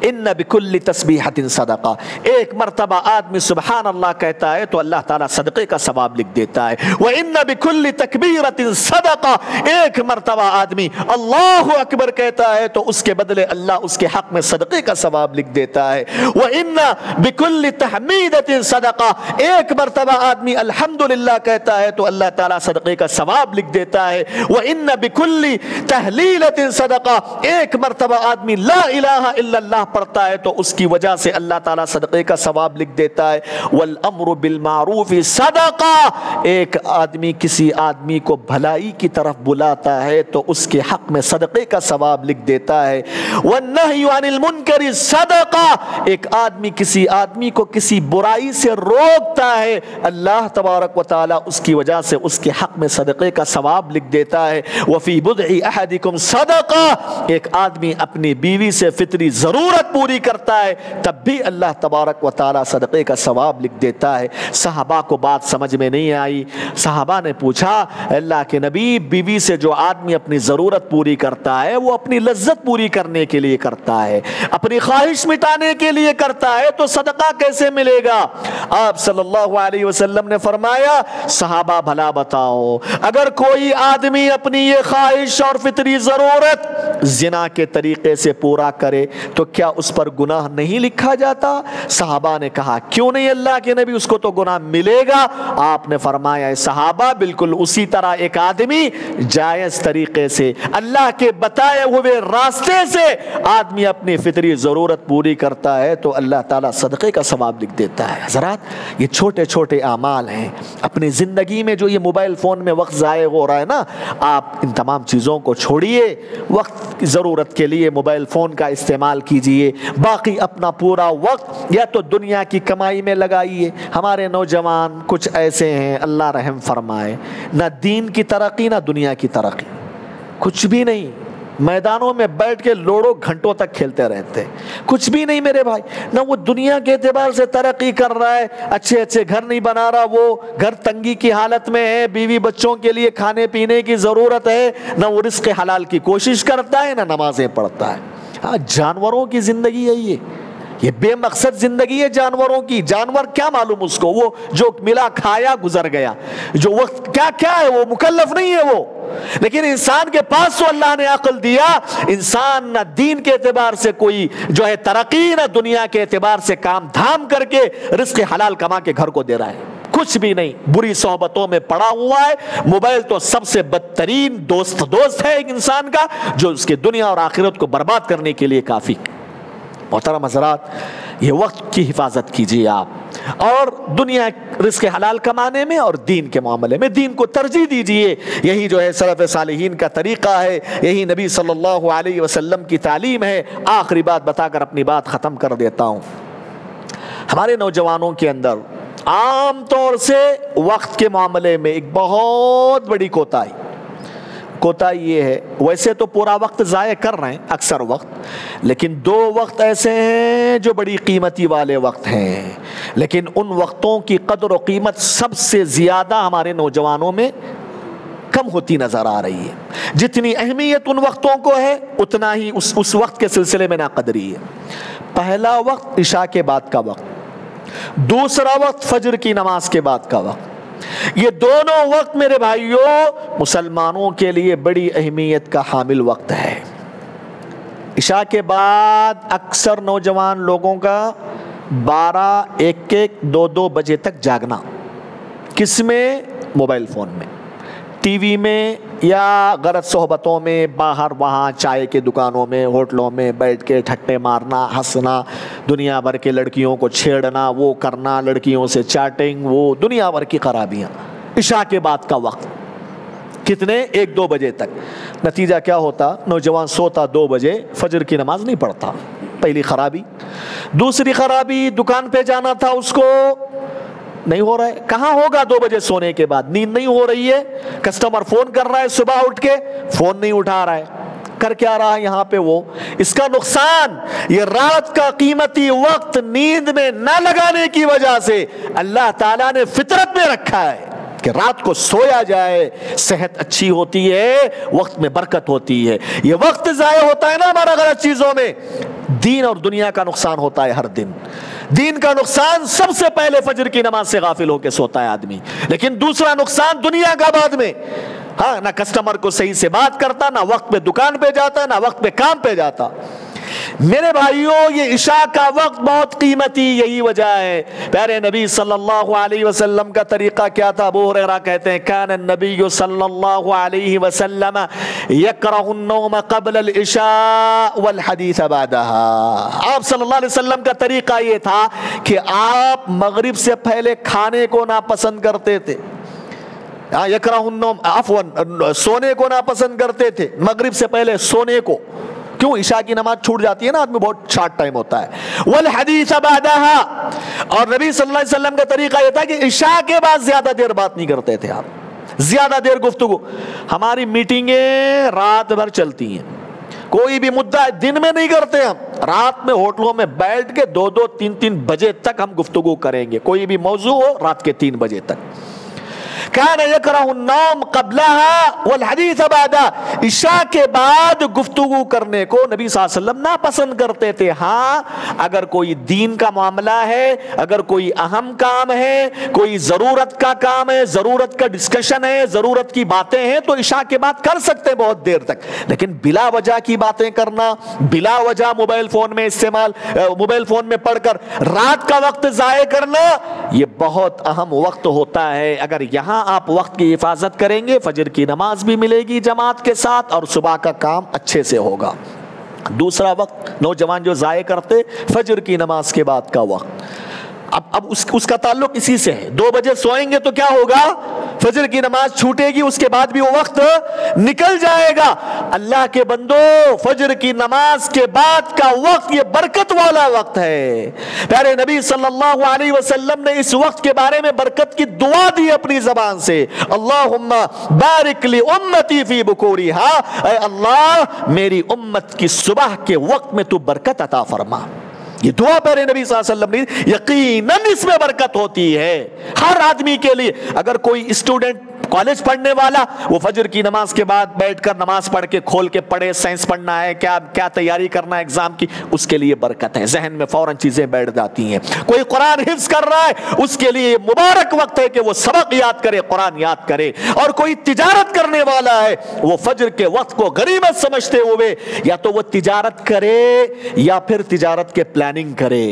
ان بکل تسبیحۃ صدقہ، ایک مرتبہ آدمی سبحان اللہ کہتا ہے تو اللہ تعالیٰ صدقے کا ثواب لکھ دیتا ہے۔ وَإِنَّ بِكُلِّ تَكْبِيرَةٍ صَدَقَةٍ، ایک مرتبہ آدمی اللہ اکبر کہتا ہے تو اس کے بدلے اللہ اس کے حق میں صدقے کا ثواب لکھ دیتا ہے۔ وَإِنَّ بِكُلِّ تَحْمِيدَةٍ صَدَقَةٍ، ایک مرتبہ آدمی الحمدللہ کہتا ہے تو اللہ تعالیٰ صدقے کا ثواب لکھ دیتا ہے۔ وَإِنَّ بِكُلِّ تَحْلِيلَةٍ صَدَقَةٍ، ایک مرتبہ آدمی لا الہ الا اللہ پڑھتا ہے تو اس کی وجہ سے اللہ تعالیٰ صدقے کا ثواب لکھ دیتا ہے۔ وَالْأَمْرُ بِالْمَعْرُوفِ صَدَقَةٌ، ایک آدمی کسی آدمی کو بھلائی کی طرف بلاتا ہے تو اس کے حق میں صدقے کا ثواب لکھ دیتا ہے۔ وَالنَّهْيُ عَنِ الْمُنْكَرِ صَدَقَةٌ، ایک آدمی کسی آدمی کو کسی برائی سے روکتا ہے، اللہ تبارک و تعالیٰ اس کی وجہ سے اس کے حق میں صدقے کا ثواب لکھ دیتا ہے۔ وَفِي بُضْعِ أَحَدِكُمْ صَدَقَةٌ، ایک آدمی اپنی بیوی سے فطری ضرورت پوری کرتا ہے تب بھی اللہ تبارک و تعالیٰ صدقے کا ثواب لکھ دیتا ہے۔ صحابہ کو بات سمجھ میں نہیں آئی، صحابہ نے پوچھا اللہ کے نبی، بیوی سے جو آدمی اپنی ضرورت پوری کرتا ہے وہ اپنی لذت پوری کرنے کے لیے کرتا ہے، اپنی خواہش مٹانے کے لیے کرتا ہے تو صدقہ کیسے ملے گا؟ آپ صلی اللہ علیہ وسلم نے فرمایا صحابہ بھلا بتاؤ، اگر کوئی آدمی اپنی یہ خواہش اور فطری ضرورت زنا کے طریقے سے پورا کرے تو کیا اس پر گناہ نہیں لکھا جاتا؟ صحابہ نے کہا کیوں نہیں اللہ کے نبی، اس کو تو گناہ ملے گا۔ آپ نے فرمایا صحابہ بالکل اسی طرح ایک آدمی جائز طریقے سے اللہ کے بتائے ہوئے راستے سے آدمی اپنی فطری ضرورت پوری کرتا ہے تو اللہ تعالیٰ صدقے کا ثواب لکھ دیتا ہے۔ حضرات یہ چھوٹے چھوٹے اعمال ہیں، اپنی زندگی میں جو یہ موبائل فون میں وقت ضائع ہو رہا ہے نا، آپ ان تمام چیزوں کو چھوڑیے، وقت کی ضرورت کے لیے موبائل فون کا استعمال کیجئے، باقی اپنا پورا وقت یا تو دنیا کی کمائی میں لگائیے۔ ہمارے نوجوان کچھ ایسے ہیں اللہ رحم فرمائے، نہ دین کی ترقی نہ دنیا کی ترقی، کچھ بھی نہیں، میدانوں میں بیٹھ کے لوڈو گھنٹوں تک کھیلتے رہتے، کچھ بھی نہیں میرے بھائی، نہ وہ دنیا کے اعتبار سے ترقی کر رہا ہے، اچھے اچھے گھر نہیں بنا رہا، وہ گھر تنگی کی حالت میں ہے، بیوی بچوں کے لیے کھانے پینے کی ضرورت ہے، نہ وہ رزق حلال کی کوشش کرتا ہے، نہ نمازیں پڑھتا ہے۔ ہاں جانوروں کی زندگی ہے یہ یہ بے مقصد زندگی ہے جانوروں کی۔ جانور کیا معلوم اس کو، وہ جو ملا کھایا گزر گیا، جو وقت کیا کیا ہے، وہ مکلف نہیں ہے وہ۔ لیکن انسان کے پاس تو اللہ نے عقل دیا، انسان نہ دین کے اعتبار سے کوئی جو ہے ترقی، نہ دنیا کے اعتبار سے کام دھام کر کے رزق حلال کما کے گھر کو دے رہا ہے، کچھ بھی نہیں، بری صحبتوں میں پڑا ہوا ہے۔ موبائل تو سب سے بدترین دوست دوست ہے ایک انسان کا، جو اس کے دنیا اور آخرت کو برباد کرنے کے لیے کافی۔ محترم حضرات، یہ وقت کی حفاظت کیجیے آپ، اور دنیا رزق حلال کمانے میں اور دین کے معاملے میں دین کو ترجیح دیجیے۔ یہی جو ہے سلف صالحین کا طریقہ ہے، یہی نبی صلی اللہ علیہ وسلم کی تعلیم ہے۔ آخری بات بتا کر اپنی بات ختم کر دیتا ہوں۔ ہمارے نوجوانوں کے اندر عام طور سے وقت کے معاملے میں ایک بہت بڑی کوتاہی کوتاہی یہ ہے، ویسے تو پورا وقت ضائع کر رہے ہیں اکثر وقت، لیکن دو وقت ایسے ہیں جو بڑی قیمتی والے وقت ہیں، لیکن ان وقتوں کی قدر و قیمت سب سے زیادہ ہمارے نوجوانوں میں کم ہوتی نظر آ رہی ہے۔ جتنی اہمیت ان وقتوں کو ہے اتنا ہی اس, اس وقت کے سلسلے میں ناقدری ہے۔ پہلا وقت عشاء کے بعد کا وقت، دوسرا وقت فجر کی نماز کے بعد کا وقت۔ یہ دونوں وقت میرے بھائیوں مسلمانوں کے لیے بڑی اہمیت کا حامل وقت ہے۔ عشاء کے بعد اکثر نوجوان لوگوں کا بارہ ایک ایک دو دو بجے تک جاگنا، کس میں؟ موبائل فون میں، ٹی وی میں، یا غلط صحبتوں میں، باہر وہاں چائے کے دکانوں میں، ہوٹلوں میں بیٹھ کے ٹھٹے مارنا، ہنسنا، دنیا بھر کے لڑکیوں کو چھیڑنا، وہ کرنا، لڑکیوں سے چیٹنگ، وہ دنیا بھر کی خرابیاں۔ عشاء کے بعد کا وقت کتنے؟ ایک دو بجے تک۔ نتیجہ کیا ہوتا؟ نوجوان سوتا دو بجے، فجر کی نماز نہیں پڑھتا، پہلی خرابی۔ دوسری خرابی، دکان پہ جانا تھا اس کو، نہیں ہو رہا ہے، کہاں ہوگا دو بجے سونے کے بعد، نیند نہیں ہو رہی ہے، کسٹمر فون کر رہا ہے صبح اٹھ کے، فون نہیں اٹھا رہا ہے، کر کیا رہا ہے یہاں پہ وہ۔ اس کا نقصان یہ رات کا قیمتی وقت نیند میں نہ لگانے کی وجہ سے اللہ تعالیٰ نے فطرت میں رکھا ہے کہ رات کو سویا جائے، صحت اچھی ہوتی ہے، وقت میں برکت ہوتی ہے۔ یہ وقت ضائع ہوتا ہے نا ہمارا غلط چیزوں میں، دین اور دنیا کا نقصان ہوتا ہے ہر دن. دین کا نقصان سب سے پہلے فجر کی نماز سے غافل ہو کے سوتا ہے آدمی, لیکن دوسرا نقصان دنیا کا بعد میں. ہاں, نہ کسٹمر کو صحیح سے بات کرتا, نہ وقت پہ دکان پہ جاتا, نہ وقت پہ کام پہ جاتا. میرے بھائیوں, یہ عشاء کا وقت بہت قیمتی, یہی وجہ ہے. پیارے نبی صلی اللہ علیہ وسلم کا طریقہ کیا تھا؟ ابو ہریرہ کہتے ہیں کان النبی صلی اللہ علیہ وسلم یکرہ النوم قبل العشاء والحدیث بعدها. آپ صلی اللہ علیہ وسلم کا طریقہ یہ تھا کہ آپ مغرب سے پہلے کھانے کو ناپسند کرتے تھے. یکرہ النوم, عفوا سونے کو ناپسند کرتے تھے, مغرب سے پہلے سونے کو. کیوں؟ عشاء کی نماز چھوٹ جاتی ہے نا, آدمی بہت شارٹ ٹائم ہوتا ہے. والحدیث بعدها, اور نبی صلی اللہ علیہ وسلم کا طریقہ یہ تھا کہ عشاء کے بعد زیادہ دیر بات نہیں کرتے تھے آپ, زیادہ دیر گفتگو. ہماری میٹنگیں رات بھر چلتی ہیں, کوئی بھی مدعا دن میں نہیں کرتے ہم, رات میں ہوٹلوں میں بیٹھ کے دو دو تین تین بجے تک ہم گفتگو کریں گے, کوئی بھی موضوع ہو رات کے تین بجے تک. کان یکرہ النوم قبلها والحدیث بعدها, عشاء کے بعد گفتگو کرنے کو نبی صلی اللہ علیہ وسلم ناپسند کرتے تھے. ہاں, اگر کوئی دین کا معاملہ ہے, اگر کوئی اہم کام ہے, کوئی ضرورت کا کام ہے, ضرورت کا ڈسکشن ہے, ضرورت کی باتیں ہیں, تو عشاء کے بعد کر سکتے ہیں بہت دیر تک. لیکن بلا وجہ کی باتیں کرنا, بلا وجہ موبائل فون میں استعمال, موبائل فون میں پڑھ کر رات کا وقت ضائع کرنا, یہ بہت اہم وقت ہوتا ہے. اگر یہاں آپ وقت کی حفاظت کریں گے, فجر کی نماز بھی ملے گی جماعت کے ساتھ, اور صبح کا کام اچھے سے ہوگا. دوسرا وقت نوجوان جو ضائع کرتے, فجر کی نماز کے بعد کا وقت. اب اب اس, اس کا تعلق اسی سے ہے. دو بجے سوئیں گے تو کیا ہوگا؟ فجر کی نماز چھوٹے گی, اس کے بعد بھی وہ وقت نکل جائے گا. اللہ کے بندو, فجر کی نماز کے بعد کا وقت یہ برکت والا وقت ہے. پیارے نبی صلی اللہ علیہ وسلم نے اس وقت کے بارے میں برکت کی دعا دی اپنی زبان سے, اللہم بارک لی امتی فی بکورہا, اے اللہ میری امت کی صبح کے وقت میں تو برکت عطا فرما. یہ دعا پیارے نبی صلی اللہ علیہ وسلم نے, یقیناً اس میں برکت ہوتی ہے ہر آدمی کے لیے. اگر کوئی اسٹوڈنٹ کالج پڑھنے والا, وہ فجر کی نماز کے بعد بیٹھ کر نماز پڑھ کے کھول کے پڑھے, سائنس پڑھنا ہے, کیا کیا تیاری کرنا ہے ایگزام کی, اس کے لیے برکت ہے, ذہن میں فوراً چیزیں بیٹھ جاتی ہیں. کوئی قرآن حفظ کر رہا ہے, اس کے لیے مبارک وقت ہے کہ وہ سبق یاد کرے, قرآن یاد کرے. اور کوئی تجارت کرنے والا ہے, وہ فجر کے وقت کو غنیمت سمجھتے ہوئے یا تو وہ تجارت کرے یا پھر تجارت کے پلاننگ کرے.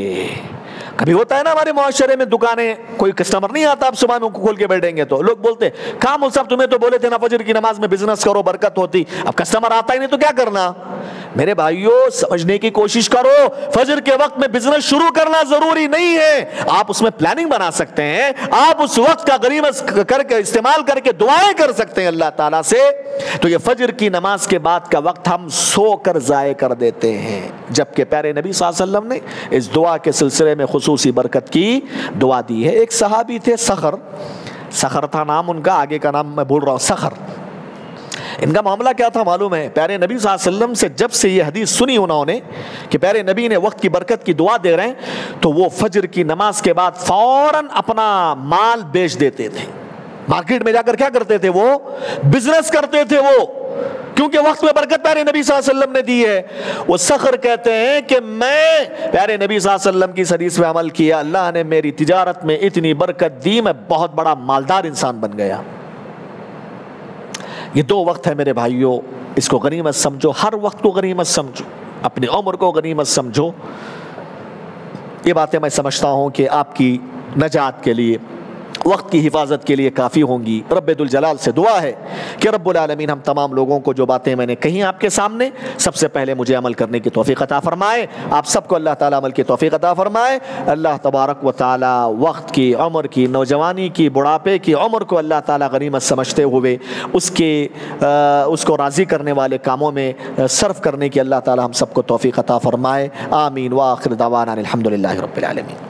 کبھی ہوتا ہے نا ہمارے معاشرے میں, دکانیں کوئی کسٹمر نہیں آتا, آپ صبح میں کھول کے بیٹھیں گے تو لوگ بولتے ہیں کام صاحب تمہیں تو بولے تھے نا فجر کی نماز میں بزنس کرو, برکت ہوتی, اب کسٹمر آتا ہی نہیں تو کیا کرنا. میرے بھائیوں, سمجھنے کی کوشش کرو, فجر کے وقت میں بزنس شروع کرنا ضروری نہیں ہے, آپ اس میں پلاننگ بنا سکتے ہیں, آپ اس وقت کا غنیمت کر کے استعمال کر کے دعائیں کر سکتے ہیں اللہ تعالیٰ سے. تو یہ فجر کی نماز کے بعد کا وقت ہم سو کر ضائع کر دیتے ہیں, جبکہ پیارے نبی صلی اللہ علیہ وسلم نے اس دعا کے سلسلے میں خصوصی برکت کی دعا دی ہے. ایک صحابی تھے سخر, سخر تھا نام ان کا, آگے کا نام میں بھول رہا ہوں, سخر. ان کا معاملہ کیا تھا معلوم ہے؟ پیارے نبی صلی اللہ علیہ وسلم سے جب سے یہ حدیث سنی انہوں نے کہ پیارے نبی نے وقت کی برکت کی دعا دے رہے ہیں, تو وہ فجر کی نماز کے بعد فوراً اپنا مال بیچ دیتے تھے. مارکیٹ میں جا کر کیا کرتے تھے؟ وہ بزنس کرتے تھے, وہ کیونکہ وقت میں برکت پیارے نبی صلی اللہ علیہ وسلم نے دی ہے. وہ سخر کہتے ہیں کہ میں پیارے نبی صلی اللہ علیہ وسلم کی حدیث پہ عمل کیا, اللہ نے میری تجارت میں اتنی برکت دی, میں بہت بڑا مالدار انسان بن گیا. یہ دو وقت ہے میرے بھائیوں, اس کو غنیمت سمجھو, ہر وقت کو غنیمت سمجھو, اپنی عمر کو غنیمت سمجھو. یہ باتیں میں سمجھتا ہوں کہ آپ کی نجات کے لیے, وقت کی حفاظت کے لیے کافی ہوں گی. رب ذوالجلال سے دعا ہے کہ رب العالمین ہم تمام لوگوں کو جو باتیں میں نے کہیں آپ کے سامنے, سب سے پہلے مجھے عمل کرنے کی توفیق عطا فرمائے, آپ سب کو اللہ تعالیٰ عمل کی توفیق عطا فرمائے. اللہ تبارک و تعالیٰ وقت کی, عمر کی, نوجوانی کی, بڑھاپے کی عمر کو اللہ تعالیٰ غنیمت سمجھتے ہوئے اس کے اس کو راضی کرنے والے کاموں میں صرف کرنے کی اللہ تعالیٰ ہم سب کو توفیق عطا فرمائے. آمین. وآخر دعوانا الحمد للہ رب العالمین.